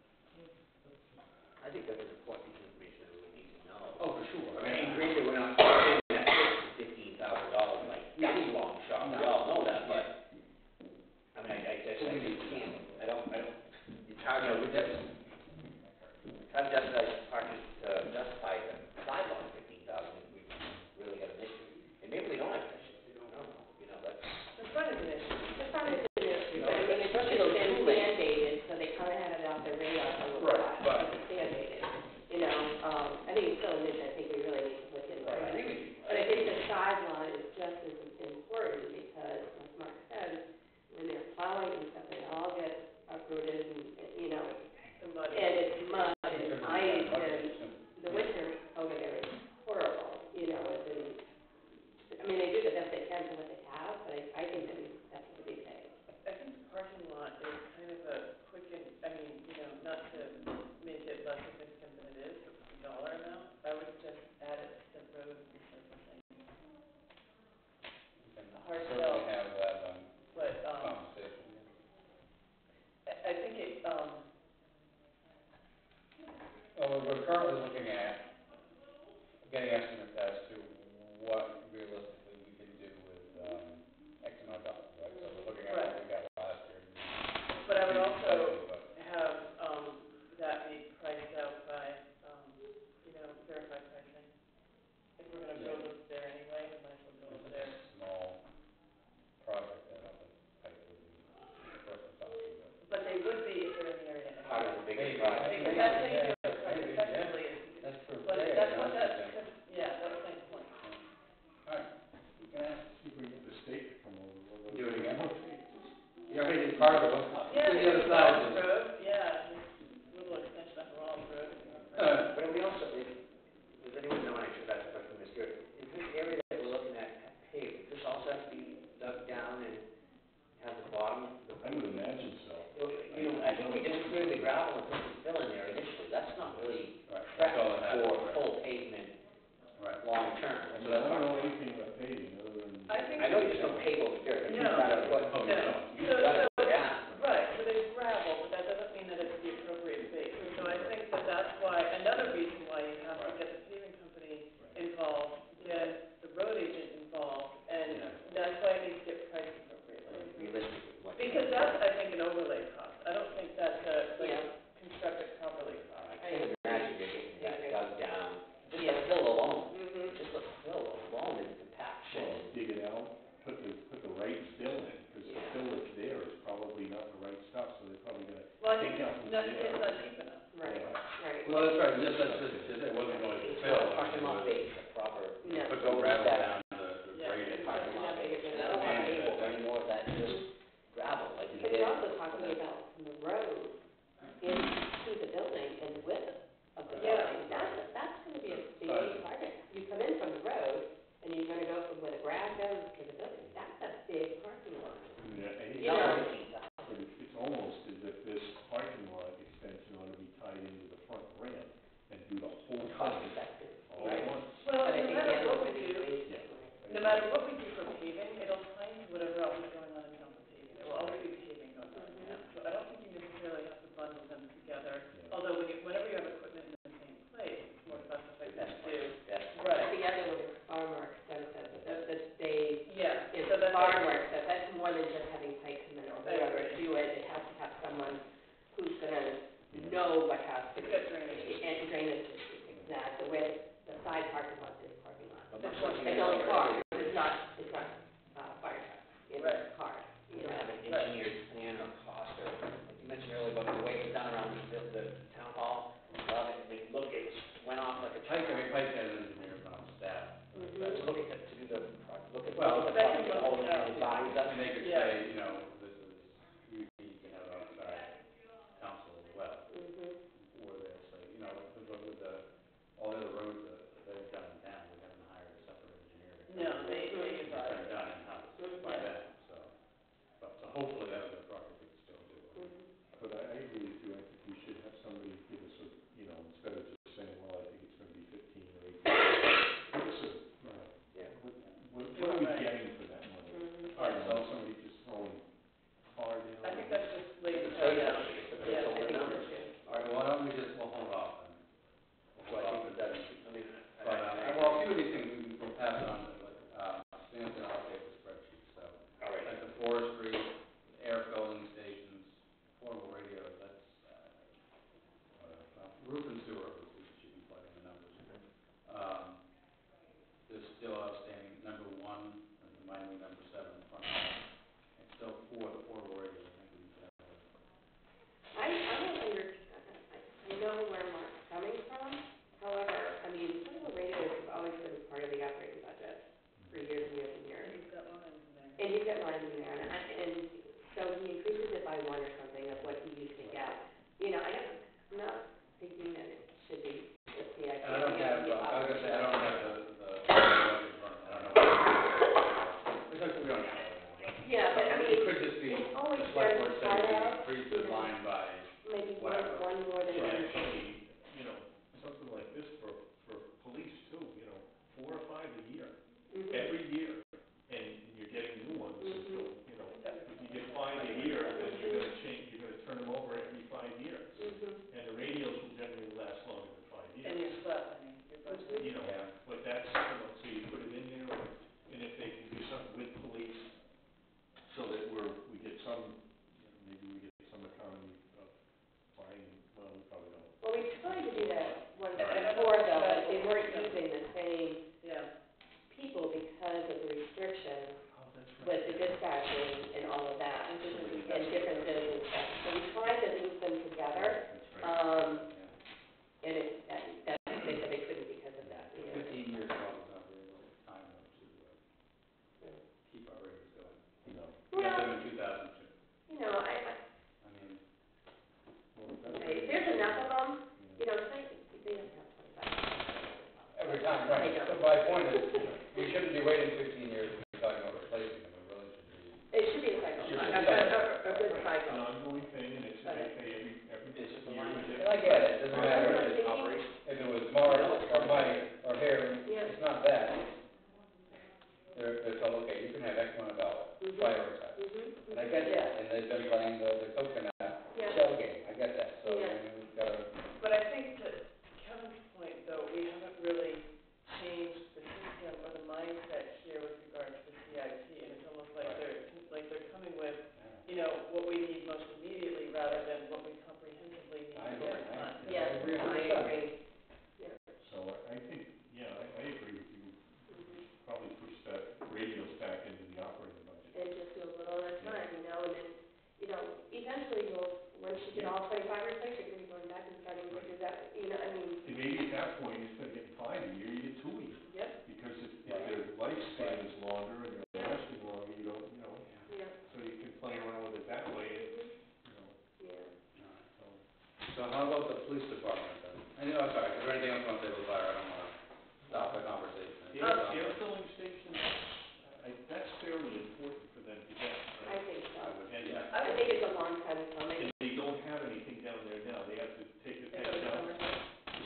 I think that's an important piece of information that we need to know. oh, for sure, I mean, granted, we're not saying that $15,000 like any long shot, we all know that, but, I mean, I just can't, I don't, it's hard to, it's hard to justify the sidewalk $15,000 if we really have an issue. And maybe we don't have an issue, we don't know, that's. The front is an issue. the front is an issue, You know, but I mean, it's especially just those been two lanes. mandated, so they kind of had it off their radar for a little Right, while. but- It's mandated, you know, I think it's still an issue, I think we really need to look into I it. agree with you. But I think the sideline is just as important because, like Mark said, when they're plowing and stuff, they all get uprooted and, you know, The mud. and it's mud and ice and the winter over there is horrible. getting estimates as to what realistically we can do with, X amount of dollars, right? So we're looking at what we got last year. But I would also But have, that be priced out by, verified pricing. If we're gonna build it there anyway, we might as well build it there. small project that I think type would be worth the talking about. But they would be if they're in the area anyway. Part of the bigger Maybe. project. Because that's how you do it Maybe, price yeah. effectively is, That's for but fair, that's you what know, that, something. yeah, that's my point. All right, we can ask. See if we can get the state to come over. Do it again. You already did part of it. Yeah, To the other maybe side. Rollins Road, yeah, just a little extension of Rollins Road. But we also, does anyone know, I should ask a question, Ms. Stewart, is this area that we're looking at paved, does this also have to be dug down and have the bottom? I would imagine so. I think we just cleared the gravel and put the fill in there initially, that's not really Right, correct that's all it has. for full pavement Right. long term. I So mean, I that's don't know not, anything about paving other than. I think. I know you just don't pave over dirt, but you No. gotta put, Oh, No. you gotta put down. Right, so there's gravel, but that doesn't mean that it's the appropriate base. And so I think that that's why, another reason why you have to Right. get the paving company involved, get the road agent involved, and that's why it needs to get priced appropriately. Realistically, what? Because that's, I think, an overlay cost. I don't think that's Yeah. constructed properly cost. I can't imagine you're getting that dug down, just the fill alone, Mm-hmm. just the fill alone and compaction. Well, dig it out, put the right fill in, because the Yeah. fill that's there is probably not the right stuff, so they're probably gonna Well, I think take out it's what's not, there. it's not deep enough. Right, right. Well, that's right, just, it wasn't going to It's fill. not a parking lot base, a proper. No. Put some gravel that- down the Yeah. grade. and- Parking lot Not base, bigger and than I don't want that. any more, any more of that, just gravel, like you Because did. we're also talking about from the road into the building and the width of the Yeah. building. That's gonna be a big project. You come in from the road and you're gonna go from where the grass goes to the building. That's a big parking lot. Yeah, and You know. but it's almost as if this parking lot extension ought to be tied into the front ramp and do the whole Cost thing effective. all at once. Well, But I no think matter the what other we do, Yeah. no matter what we do for paving, it'll tie into whatever else is going on in town with paving. There will always be paving going on in town. So I don't think you necessarily have to bundle them together. Yeah. Although whenever you have equipment in the same place, it's more cost effective That's to do. That's But Right, the other one is far more expensive. The state yeah. is So that's far more expensive. That's more than just having pipe come in or I whoever agree. do it. It has to have someone who's gonna know what has to It's be. got drainage. And drainage, exactly, where the side parking lot is parking lot. But that's what you It's guys only are- cars, it's not, fire trucks, it's Right. cars. You don't have an engineered plan or cost, or, like you mentioned earlier, about the way it's done around the town hall, love it, they look, it went off like a Pike, charm. Pike has an engineer on staff. Mhm. Let's look at, to do the, look at, Well, look at the they project, can the whole look it out. design, And they could Yeah. say, you know, this is, you can have outside counsel as well, Mhm. or they'll say, you know, with the, all the other roads that they've done in town, we haven't hired a separate engineer. to come No, in. they It's advise. been done in-house by them, so, but, so hopefully that's a project we can still do. Mhm. But I agree with you, I think we should have somebody give us a, instead of just saying, well, I think it's gonna be 15 or 18. Give us a, Yeah. what are we getting for that money? Mhm. All right, so somebody just throwing hard in. I think that's just laid It's it safe, down. it's a- Yeah, it's a I think so numbers. too. All right, well, why don't we just, we'll hold off then. So I think that, I mean, But, well, a few of these things we can pass on, like, Stan's gonna update the spreadsheet, so. all right. Like the forestry, air filling stations, portable radios, that's, roof and sewer, we should be plugging the numbers in. There's still outstanding number 1, and remind me number 7, front line. And still 4, the portable radios, I think we need to have those. I know where Mark's coming from, however, I mean, portable radios have always been part of the operating budget for years and years and years. He's got lines in there. And he's got lines in there, and so he increases it by 1 or something of what he used to get. I'm not thinking that it should be the CIP. And I don't have, I was gonna say, I don't have the budget in front of me. I don't know. It's like we don't have it. Yeah, but I It mean, could just be, it's always the select board been said part we of, increase the line by, maybe whatever. one more than Well, anything. actually, something like this for police too, 4 or 5 a year, Mhm. every year, and you're getting new ones, Mhm. so, time, right? I know. So my point is, we shouldn't be waiting 15 years to be talking about replacing them, we really should be. It should be a cycle, Should be a a good It's cycle. an ongoing thing, and it's, Okay. they pay every It's just a year. line. with And I get it, doesn't matter I'm if it's Operation. if it was Mark or Mike or Harry, Yeah. it's not that. They're told, okay, you can have X amount of dollars, Mhm. prioritize. Mhm. And I get that, and they've been playing the coconut Yeah. shell game, I get that, so, Yeah. I mean, we've gotta, But I think to Kevin's point, though, we haven't really changed the system or the mindset here with regard to the CIP, and it's almost like they're coming with, you know, what we need most immediately rather than what we comprehensively need I to get agree. done. Yes, I agree. Yeah. So I think, yeah, I agree with you. Mhm. Probably push that radios back into the operating budget. And just do a little at a time, you know, and then, you know, eventually once you get all 25 replaced, you're gonna be going back and starting to do that, you know, I mean. And maybe at that point, instead of getting fined a year, you get 2 weeks. Yep. Because if their lifespan is longer and they're lasting longer, you don't, you know, Yeah. so you can play around with it that way, you know, Yeah. so. so how about the police department then? I know, I'm sorry, is there anything else you want to say about fire? I don't wanna stop the conversation. Air filling stations, that's fairly important for them to get. I think so. And, Yeah. I think it's a long time coming. and they don't have anything down there now, they have to take the If tank it was down. Somerset.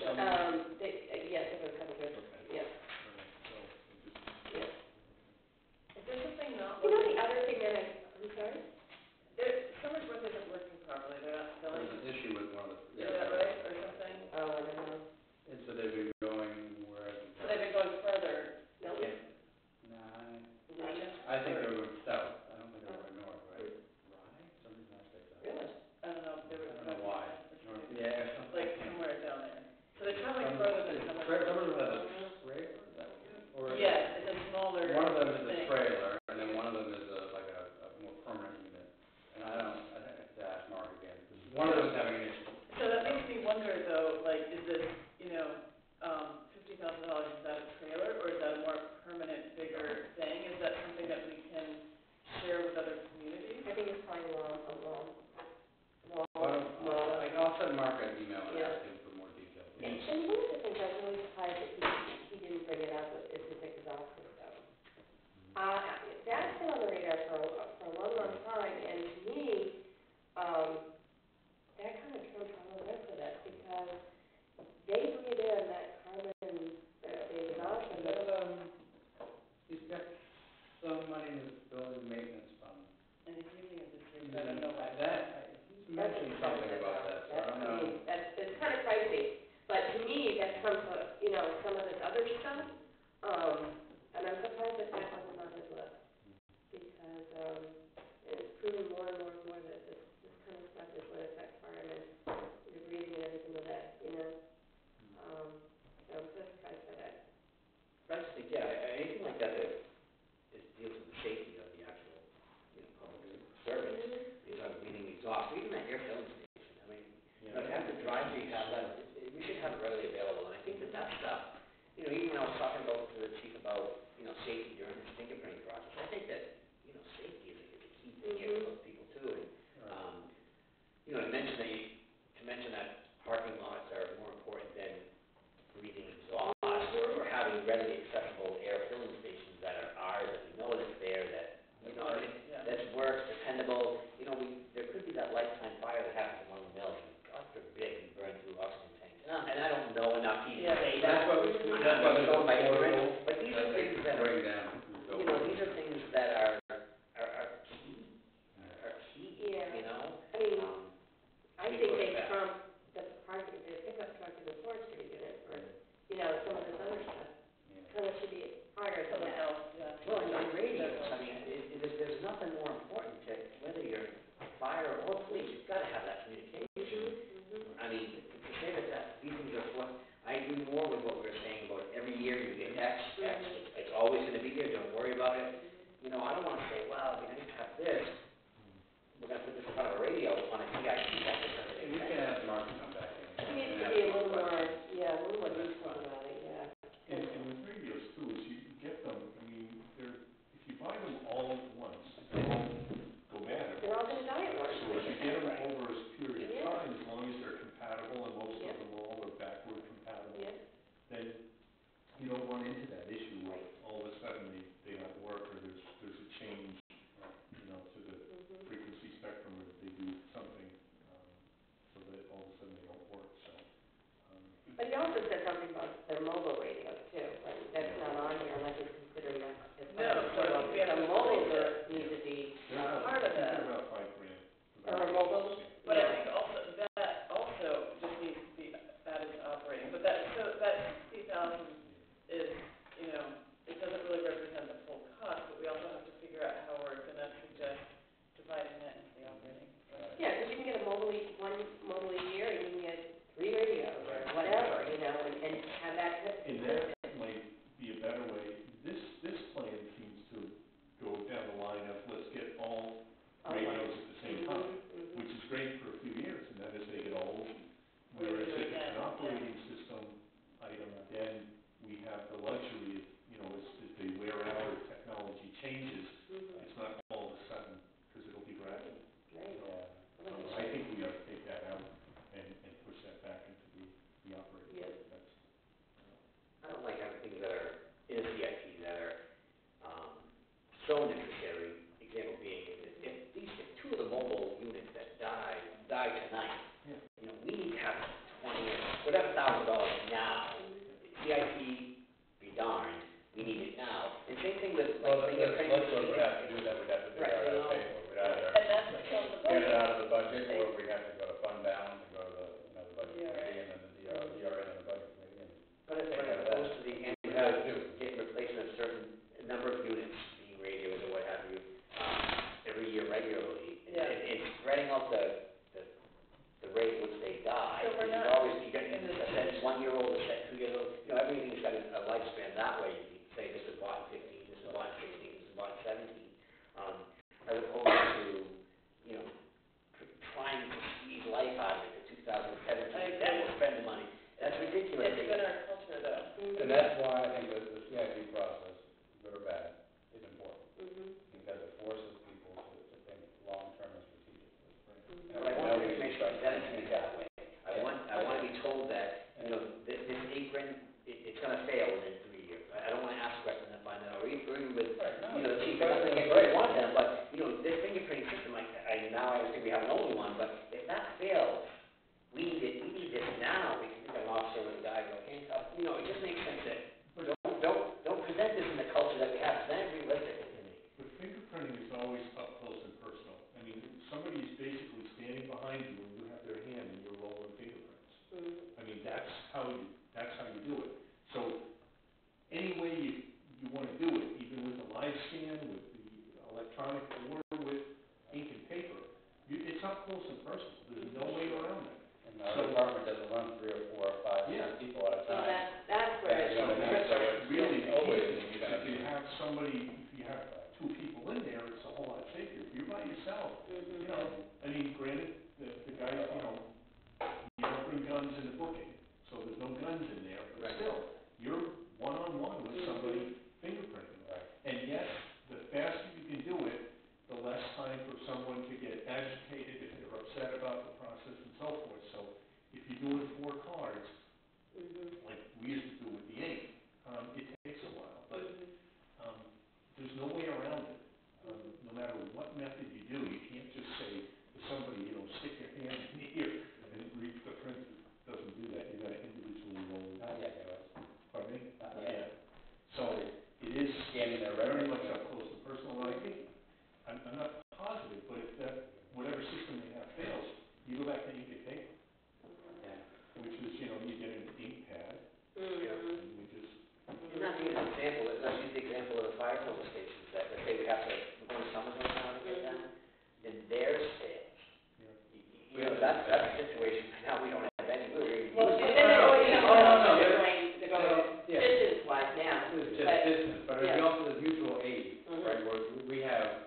Yes, it was coming good, Okay. yeah, So, it just, yeah. Is there something not You know, working? the other thing that I'm sorry? Somersworth isn't working properly, they're not filling, There's an issue with one of the. is that right, or something? Oh, I don't know. And so they've been going where? So they've been going further, No, Nah, Russia? I think they're going south, I don't think they're going north, right? Rye? Something like that. really? I don't know, they were. I don't know why. North, yeah. Like somewhere down there. So they're traveling further than Some Somerset. of them have a trailer, is that what it is? Or is it- Yeah, it's a smaller One of them is a thing. trailer, and then one of them is like a more permanent unit. And I have to ask Mark again, 'cause one of them is having an issue. So that makes me wonder though, like, is this, you know, $50,000, is that a trailer, or is that a more permanent, bigger thing? Is that something that we can share with other communities? I think it's probably long. I'll send Mark an email and Yeah. ask him for more details. And one of the things I was really surprised that he didn't bring it up is his exhaust system. That's been on the radar for a long, long time, and to me, that kind of trumps all the rest of it, because they breathe in that carbon, the exhaust, and He's got some money in his building maintenance fund. And he's using it this year, so I don't know why. He's mentioned something about that, so I don't know. That's kind of pricey, but to me, that comes with, you know, some of this other stuff, and I'm surprised that that wasn't on his list, because, it's proven more and more that this kind of stuff is what affects firemen, you're breathing and everything with that, you know? So I'm just surprised by that. I just think, yeah, anything like that that deals with the safety of the actual, you know, public service, is breathing exhaust, even that air filling station, I mean, you know, to have to drive to have that, we should have it readily available, and I think that stuff, you know, even when I was talking to the chief about, you know, safety during this fingerprinting process, I think that, you know, safety is a key thing here for those people too, and, you know, to mention that parking lots are more important than breathing exhaust, or having readily accessible air filling stations that are ours, that we know that's there, that, you know, I mean, Yeah. that works, dependable, you know, there could be that lifetime fire that happens in one of the mills, and God forbid, we burn through oxygen tanks, and I don't know enough to even Yeah. say That's that. what, I'm that's not why going by there's ignorance, but these are things that are, bring down. you know, these are things that are key, Yeah. you know? I mean, I we think push they back. trump the parking, the pickup truck in the forestry unit for, you know, some of this other stuff. Kind of should be higher than Public that. health, yeah. Well, and on radios, I mean, there's nothing more important to, whether you're fire or police, you've got to have that communication. I mean, to say that these things are what, I agree more with what we were saying about every year you get X then we have the luxury, as the wear out or technology changes, it's not all of a sudden, because it'll be gradual. Right. I think we ought to take that out and push that back into the operating. Yep. That's, I don't like having things that are in a CIP that are, so necessary. Example being, if two of the mobile units that die tonight, we need to have whatever $1,000 now. CIP, be darned, we need it now. And same thing with, like, fingerprinting. Most of us would have to do that, we'd have to figure out how to pay for it, we'd either And that's what kills the get it budget. out of the budget, or we'd have to go to fund balance, and go to the budget Yeah, committee, and then the DRN and the budget committee, and But as opposed to the we have to do. get replacement of certain number of units, being radios or what have you, every year regularly. Yeah. And spreading out the rate which they die. So we're You not always, you get, in this a set 1 year old, a set 2 years old, everything's got a lifespan that way. You can say this is bought in 15, this is bought in 16, this is bought in 17. As opposed to, trying to squeeze life out of it for 2017, then we'll spend the money. That's ridiculous. It's been our culture though. And that's why I think the CIP process, good or bad, is important, because it forces people to think long-term and strategically. But I want the information presented to me that way. I want to be told that, this apron, it's gonna fail within 3 years. I don't wanna ask questions and find out, or even with, the chief, I can't really want them, but, this fingerprinting system, now I think we have an older one, but if that fails, we need this now, because we've got an officer with a guy with a handcuff, it just makes sense that, don't present this in the culture that we have, present it realistically to me. but fingerprinting is always up close and personal. I mean, somebody's basically standing behind you and you have their hand and you're rolling fingerprints. I mean, that's how you do it. So, any way you want to do it, even with the live scan, with the electronic, or with ink and paper, it's up close and personal. There's no way around that. And our department doesn't run 3 or 4 or 5 Yeah. people at a So time. that's where That's it's. what it is. So it's Really, always if you have somebody, if you have 2 people in there, it's a whole lot safer. If you're by yourself, I mean, granted, the guy, you don't bring guns in the booking, so there's no guns in there, but Right. still, you're one-on-one with somebody fingerprinting. Right. And yes, the faster you can do it, the less time for someone to get agitated if they're upset about the process and so forth. So if you're doing 4 cards, like we used to do with the ink, it takes a while, but there's no way around it. No matter what method you do, you can't just say to somebody, stick your hand in here and read the print. It doesn't do that. You got to individually roll it. Not yet, anyways. Pardon me? Not Yeah. yet. So it is Scanning their very records. much up close and personal. And I think, I'm not positive, but if whatever system they have fails, you go back to ink and paper, Yeah. which is, you get an ink pad, and we just, And not to use an example, let's use the example of the fire pump stations, that let's say we have to, go to Somerville now to get them, and theirs fails. That's a situation, now we don't have any, we're. Well, using- no. Yeah. Distance-wise now. This is just But- distance, but yeah. it's also the mutual aid, right, where we have,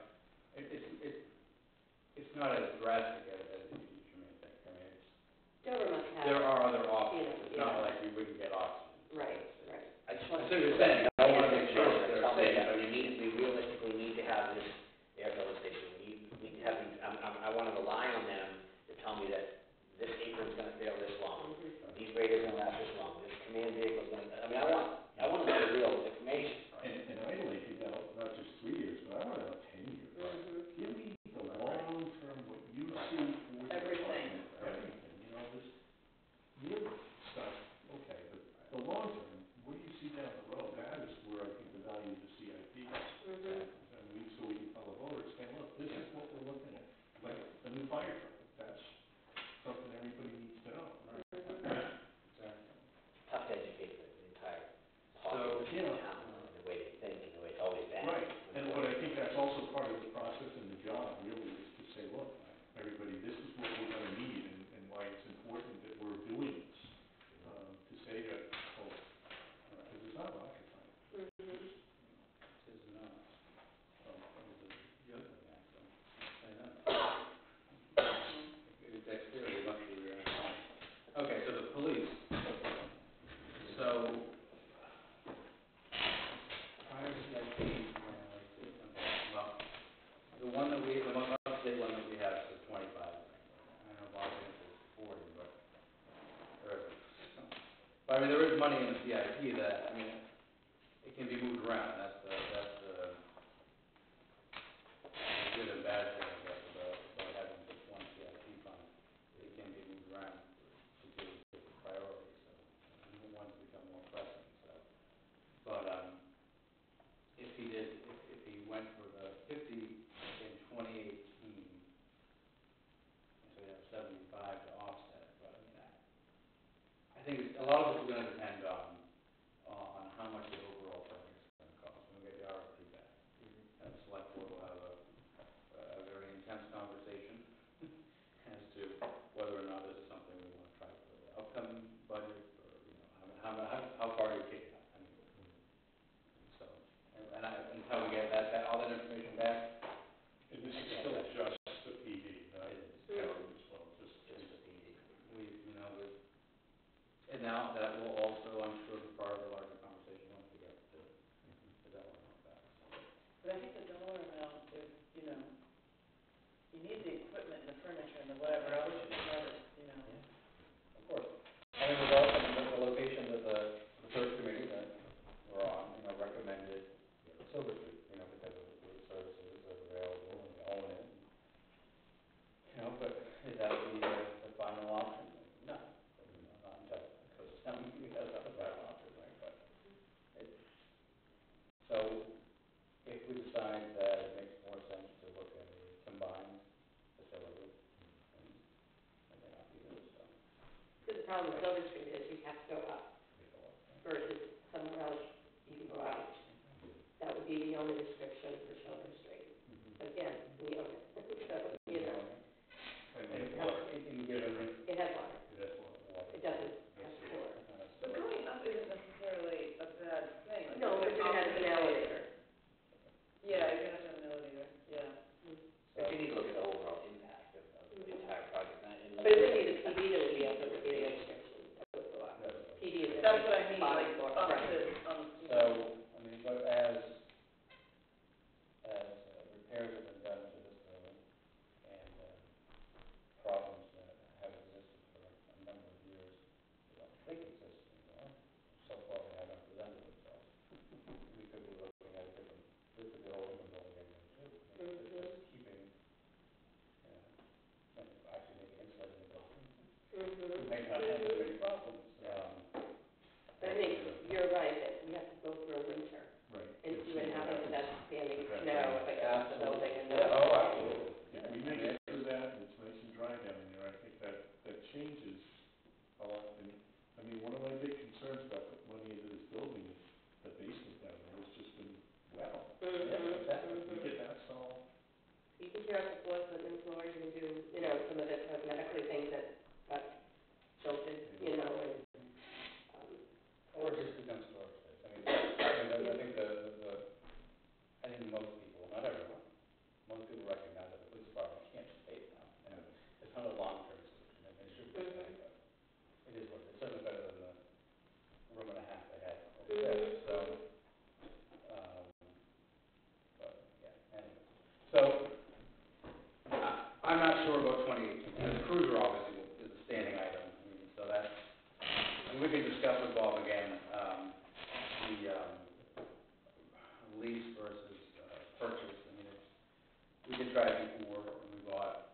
it's not as drastic as you may think. I mean, Dover must have. there are other options, it's Yeah. not like we wouldn't get oxygen. Right. I just want to. That's what you're saying. I wanna make sure that they're tell me safe. that we realistically need to have this air filling station, we need to have these, I want to rely on them to tell me that this apron's gonna fail this long, these radios are gonna last this long, this command vehicle's gonna, I want to know the real information. and I laid it out, not just 3 years, but I want it out 10 years. Give me the long-term, what you see for the Everything. department, everything, this new stuff, okay, but the long-term, what do you see down the road? That is money in the CIP that, I mean, it can be moved around, that's the good and bad thing, I guess, about having just one CIP fund. It can be moved around to do different priorities, so, ones become more pressing, so. But, if he went for the 50 in 2018, so we have 75 to offset, but I mean, I think a lot of it's going to depend on how much the overall project is going to cost. When we get the RFP back, and the select board will have a very intense conversation as to whether or not this is something we want to try for the upcoming budget, or how far you take that. I mean, so until we get all that information back, And this is still just the PD, not Carol as well, just Just the PD. and now that will also, I'm sure, be part of the larger conversation once we get the dollar amount back. But I think the dollar amount is, you need the equipment and the furniture and the whatever, I wish it was harder, Of course. I mean, there's also the location that the search committee that we're on, recommended Silver Street, because of the services that are available and they own it. But is that the final option? No. Not until, because we have the final option, right? But it's, so if we decide that it makes more sense to look at a combined facility, then may not be there, so. So the problem with Silver Street is you have to go up versus somewhere else you can go out. That would be the only restriction for Silver Street. Again, we own it, so, In given, it has water, that's what. it doesn't have sewer. But going up isn't necessarily a bad thing. Like, No, but if it has an elevator. Yeah, you're gonna have an elevator, yeah. But you need to look at the overall impact of the entire project. But it would be the PD that would be able to review the restrictions, that would go up. PD is. That's what I mean, body like, for up right. to, so, I mean, but as repairs have been done to this building, and problems that have existed for a number of years, I don't think exist anymore, so far they haven't presented themselves. We could be looking at a different, this could be a whole different building again, too. Just keeping, actually maybe insulating the building. It may not have as many problems. But I think you're right, that we have to go through a winter Right. and see what happens with that standing snow, if it goes to the building and Yeah, those. absolutely. If we make it through that, and it's nice and dry down there, I think that changes a lot. And, I mean, one of my big concerns about putting money into this building is the basement down there has just been wet. We get that solved. You can tear up the floors, put them in floors, you can do, some of the cosmetically things that got jolted, and, Or it just becomes storage space. I think I think most people, not everyone, most people recognize that the police department can't stay now. And it's not a long-term solution, and it should be, but it is what it is. It's certainly better than the room and a half they had over there, so, but, yeah, anyway. So, I'm not sure about 2018. The cruiser obviously is a standing item, so that's, and we can discuss with Bob again, the lease versus purchase. I mean, we did try it before, and we bought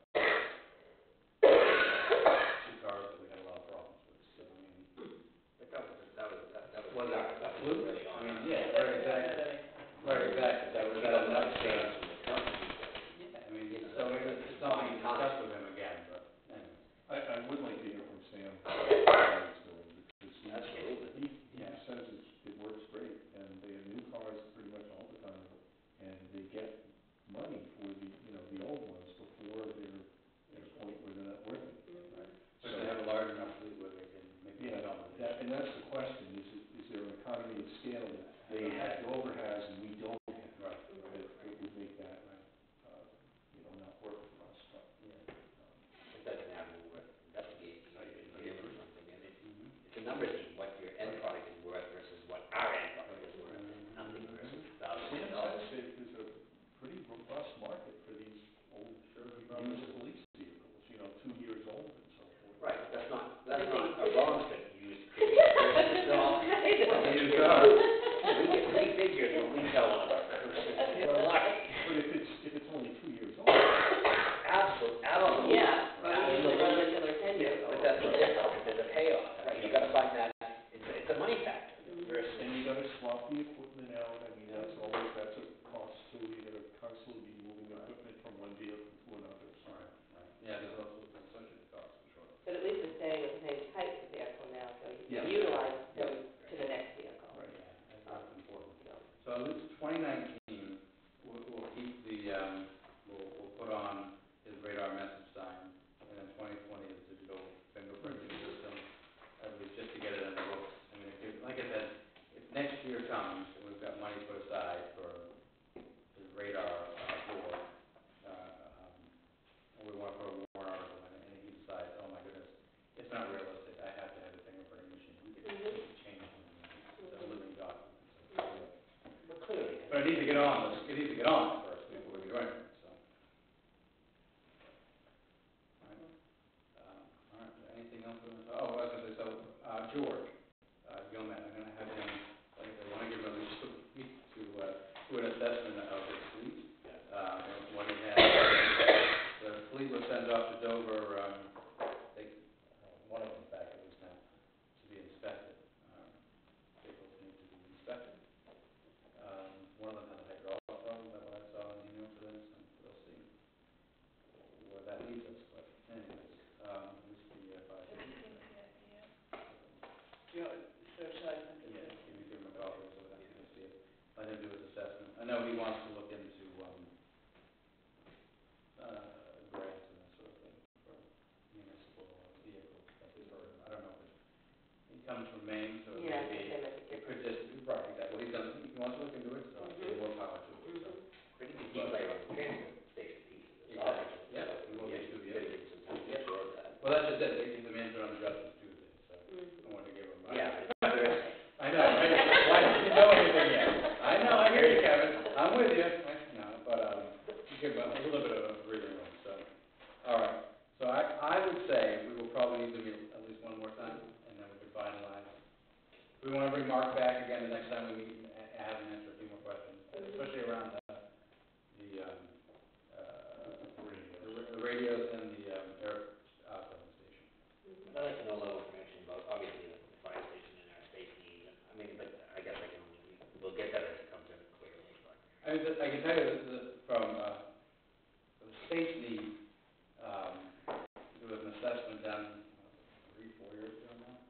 two cars that we had a lot of problems with, so, I mean. But that was. Was that really I on. mean, yeah, right, exactly. Right, exactly. That was a nut change. Yeah, I mean, so it's something to discuss with him again, but anyway. I would like to hear from Sam. Because Absolutely. he says it works great, and they have new cars pretty much all the time, and they get money for the old ones before they're at a point where they're not working. Right. So they have a large enough fleet where they can maybe Yeah, help. and that's the question, is there an economy of scale that they have, Dover has, and we don't have? Right. That would make that, not work for us, but. It doesn't have to work, investigate, or something, and it's a numbers game, what your end product is worth versus what our end product is worth, and nothing versus thousands In of a dollars. sense, there's a pretty robust market for these old used police vehicles, 2 years old and so forth. Right, that's not a wrong thing, used, they're all the equipment out, I mean, that's always, that's a cost too, you gotta constantly be moving equipment from one vehicle to another, so. Yeah, there's also associated costs, for sure. But at least it's staying with the same type of vehicle now, so you Yeah. can utilize them to the next vehicle. Right, yeah, that's important. So, So at least 2019, we'll keep the, we'll put on his radar message sign, and then 2020 is digital fingerprinting system, at least just to get it in the books. I mean, if, like I said, if next year comes, and we've got money put aside for his radar board, and we want to put a warrant article in it, and he decides, oh my goodness, it's not realistic, I have to have a fingerprinting machine, we could change it. It's a living document. So, Well, clearly. but it needs to get on, it needs to get on first before we do anything, so. All right, anything else we want to, oh, I was gonna say, so, George, Gilman, I'm gonna have him, like I said, I wanna give him at least a week to do an assessment of his fleet. And what he has, the fleet was sent off to Dover, they, one of them's back at least now, to be inspected. Vehicles need to be inspected. One of them has a hydraulic problem, that what I saw in the email to this, and we'll see where that leads us, but anyways, at least the fire station. Do you want, so shall I send it? Yeah, give him a copy so that he can see it, let him do his assessment. I know he wants to look into, grants and that sort of thing for municipal vehicles, that's his burden. I don't know if it's, he comes from Maine, so it yeah, may be, they might be it could just, right, exactly, he's done, he wants to look into it, so more power to it, so. Pretty good detail on the transfer station pieces. Yeah, he will get to the Pretty other. good, some time to get towards that. Well, that's just it, he's the manager on the Justice Tuesday, so I wanted to give him. Yeah. I know, right? Why didn't you know anything yet? I know, I hear you, Kevin, I'm with you. No, but, give him a little bit of a breathing room, so. All right, so I would say we will probably need to meet at least one more time, and then we can finalize. We want to bring Mark back again the next time we meet and have him answer a few more questions, especially around the radios and the air filling station. I'd like to know a little information about, obviously, the fire station and our safety, I mean, but I guess I can only, we'll get that as it comes in clearly, but. I mean, I can tell you that from the state need, there was an assessment done 3-4 years ago now.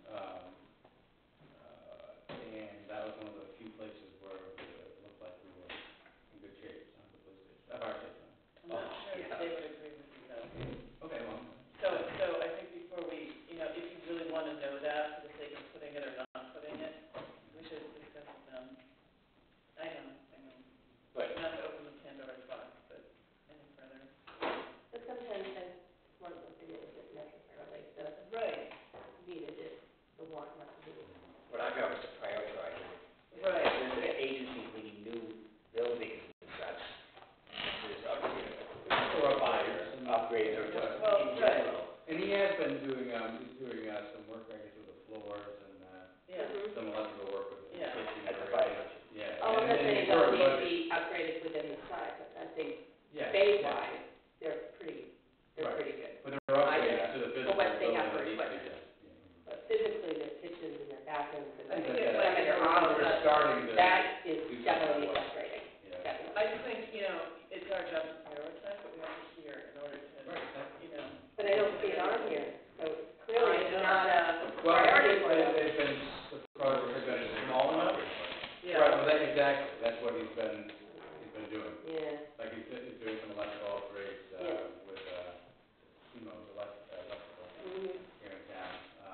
And that was one of the few places where it looked like we were in good shape, the police station, fire station. I'm not sure if they would agree with you though. Okay, well. So I think before we, if you really want to know that, for the sake of putting it or not putting it, we should discuss with them. I know. Right. Not to open the Pandora's box, but any further. but sometimes that's one of the things that isn't necessarily Right. needed, is the warrant not needed. What our job is to prioritize. Right. There's the agencies leading new buildings and such, there's upgrades, or buyers, upgrades, or just Well, in right. general. And he has been doing, he's doing some work, I guess, with the floors and Yeah. some electrical work with the Yeah. kitchen At the area. fire station. Yeah. Oh, I'm and not then saying his those current need to budget- be upgraded within the site, but I think Yeah. bay-wise, they're pretty Right. good. But they're upgrading to the physical what they building have for that needs to be equipment. done. But physically, their kitchens and their bathrooms and I think their that's- their we're offices, starting to. that do is something definitely with it. upgrading, Yeah. definitely. I just think, it's our job to prioritize what we have to hear in order to, Right. But I don't see it on here, so clearly it's not a Well, priority for them. they've been, the projects have been small enough. yeah. Right, well, exactly, that's what he's been doing. Yeah, Like he's doing some electrical upgrades, Yeah. with, Emos electrical mhm, here in town.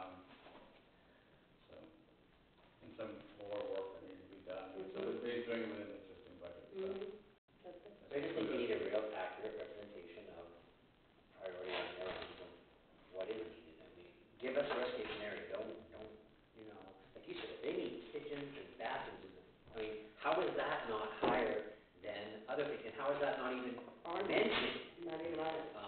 So, and some floor work that needs to be done, so he's doing it within the existing budget, so. mhm. I just think we need a real accurate representation of priority on their end of what is needed. I mean, give us worst case scenario, don't, like you said, if they need kitchens and bathrooms, I mean, how is that not higher than other things? And how is that not even mentioned? Not even on it.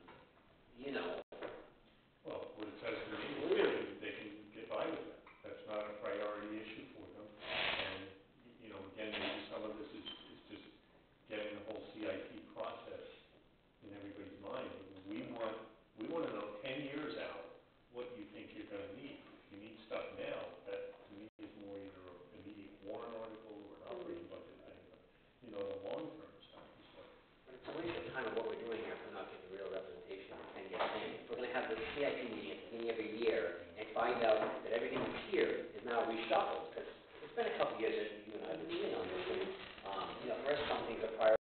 Well, what it says is they can get by with that. That's not a priority issue for them. And, again, maybe some of this is just getting the whole CIP process in everybody's mind. We want to know 10 years out what you think you're going to need. If you need stuff now, that to me is more either an immediate warrant that you and I have been seeing on this, and, first, some things are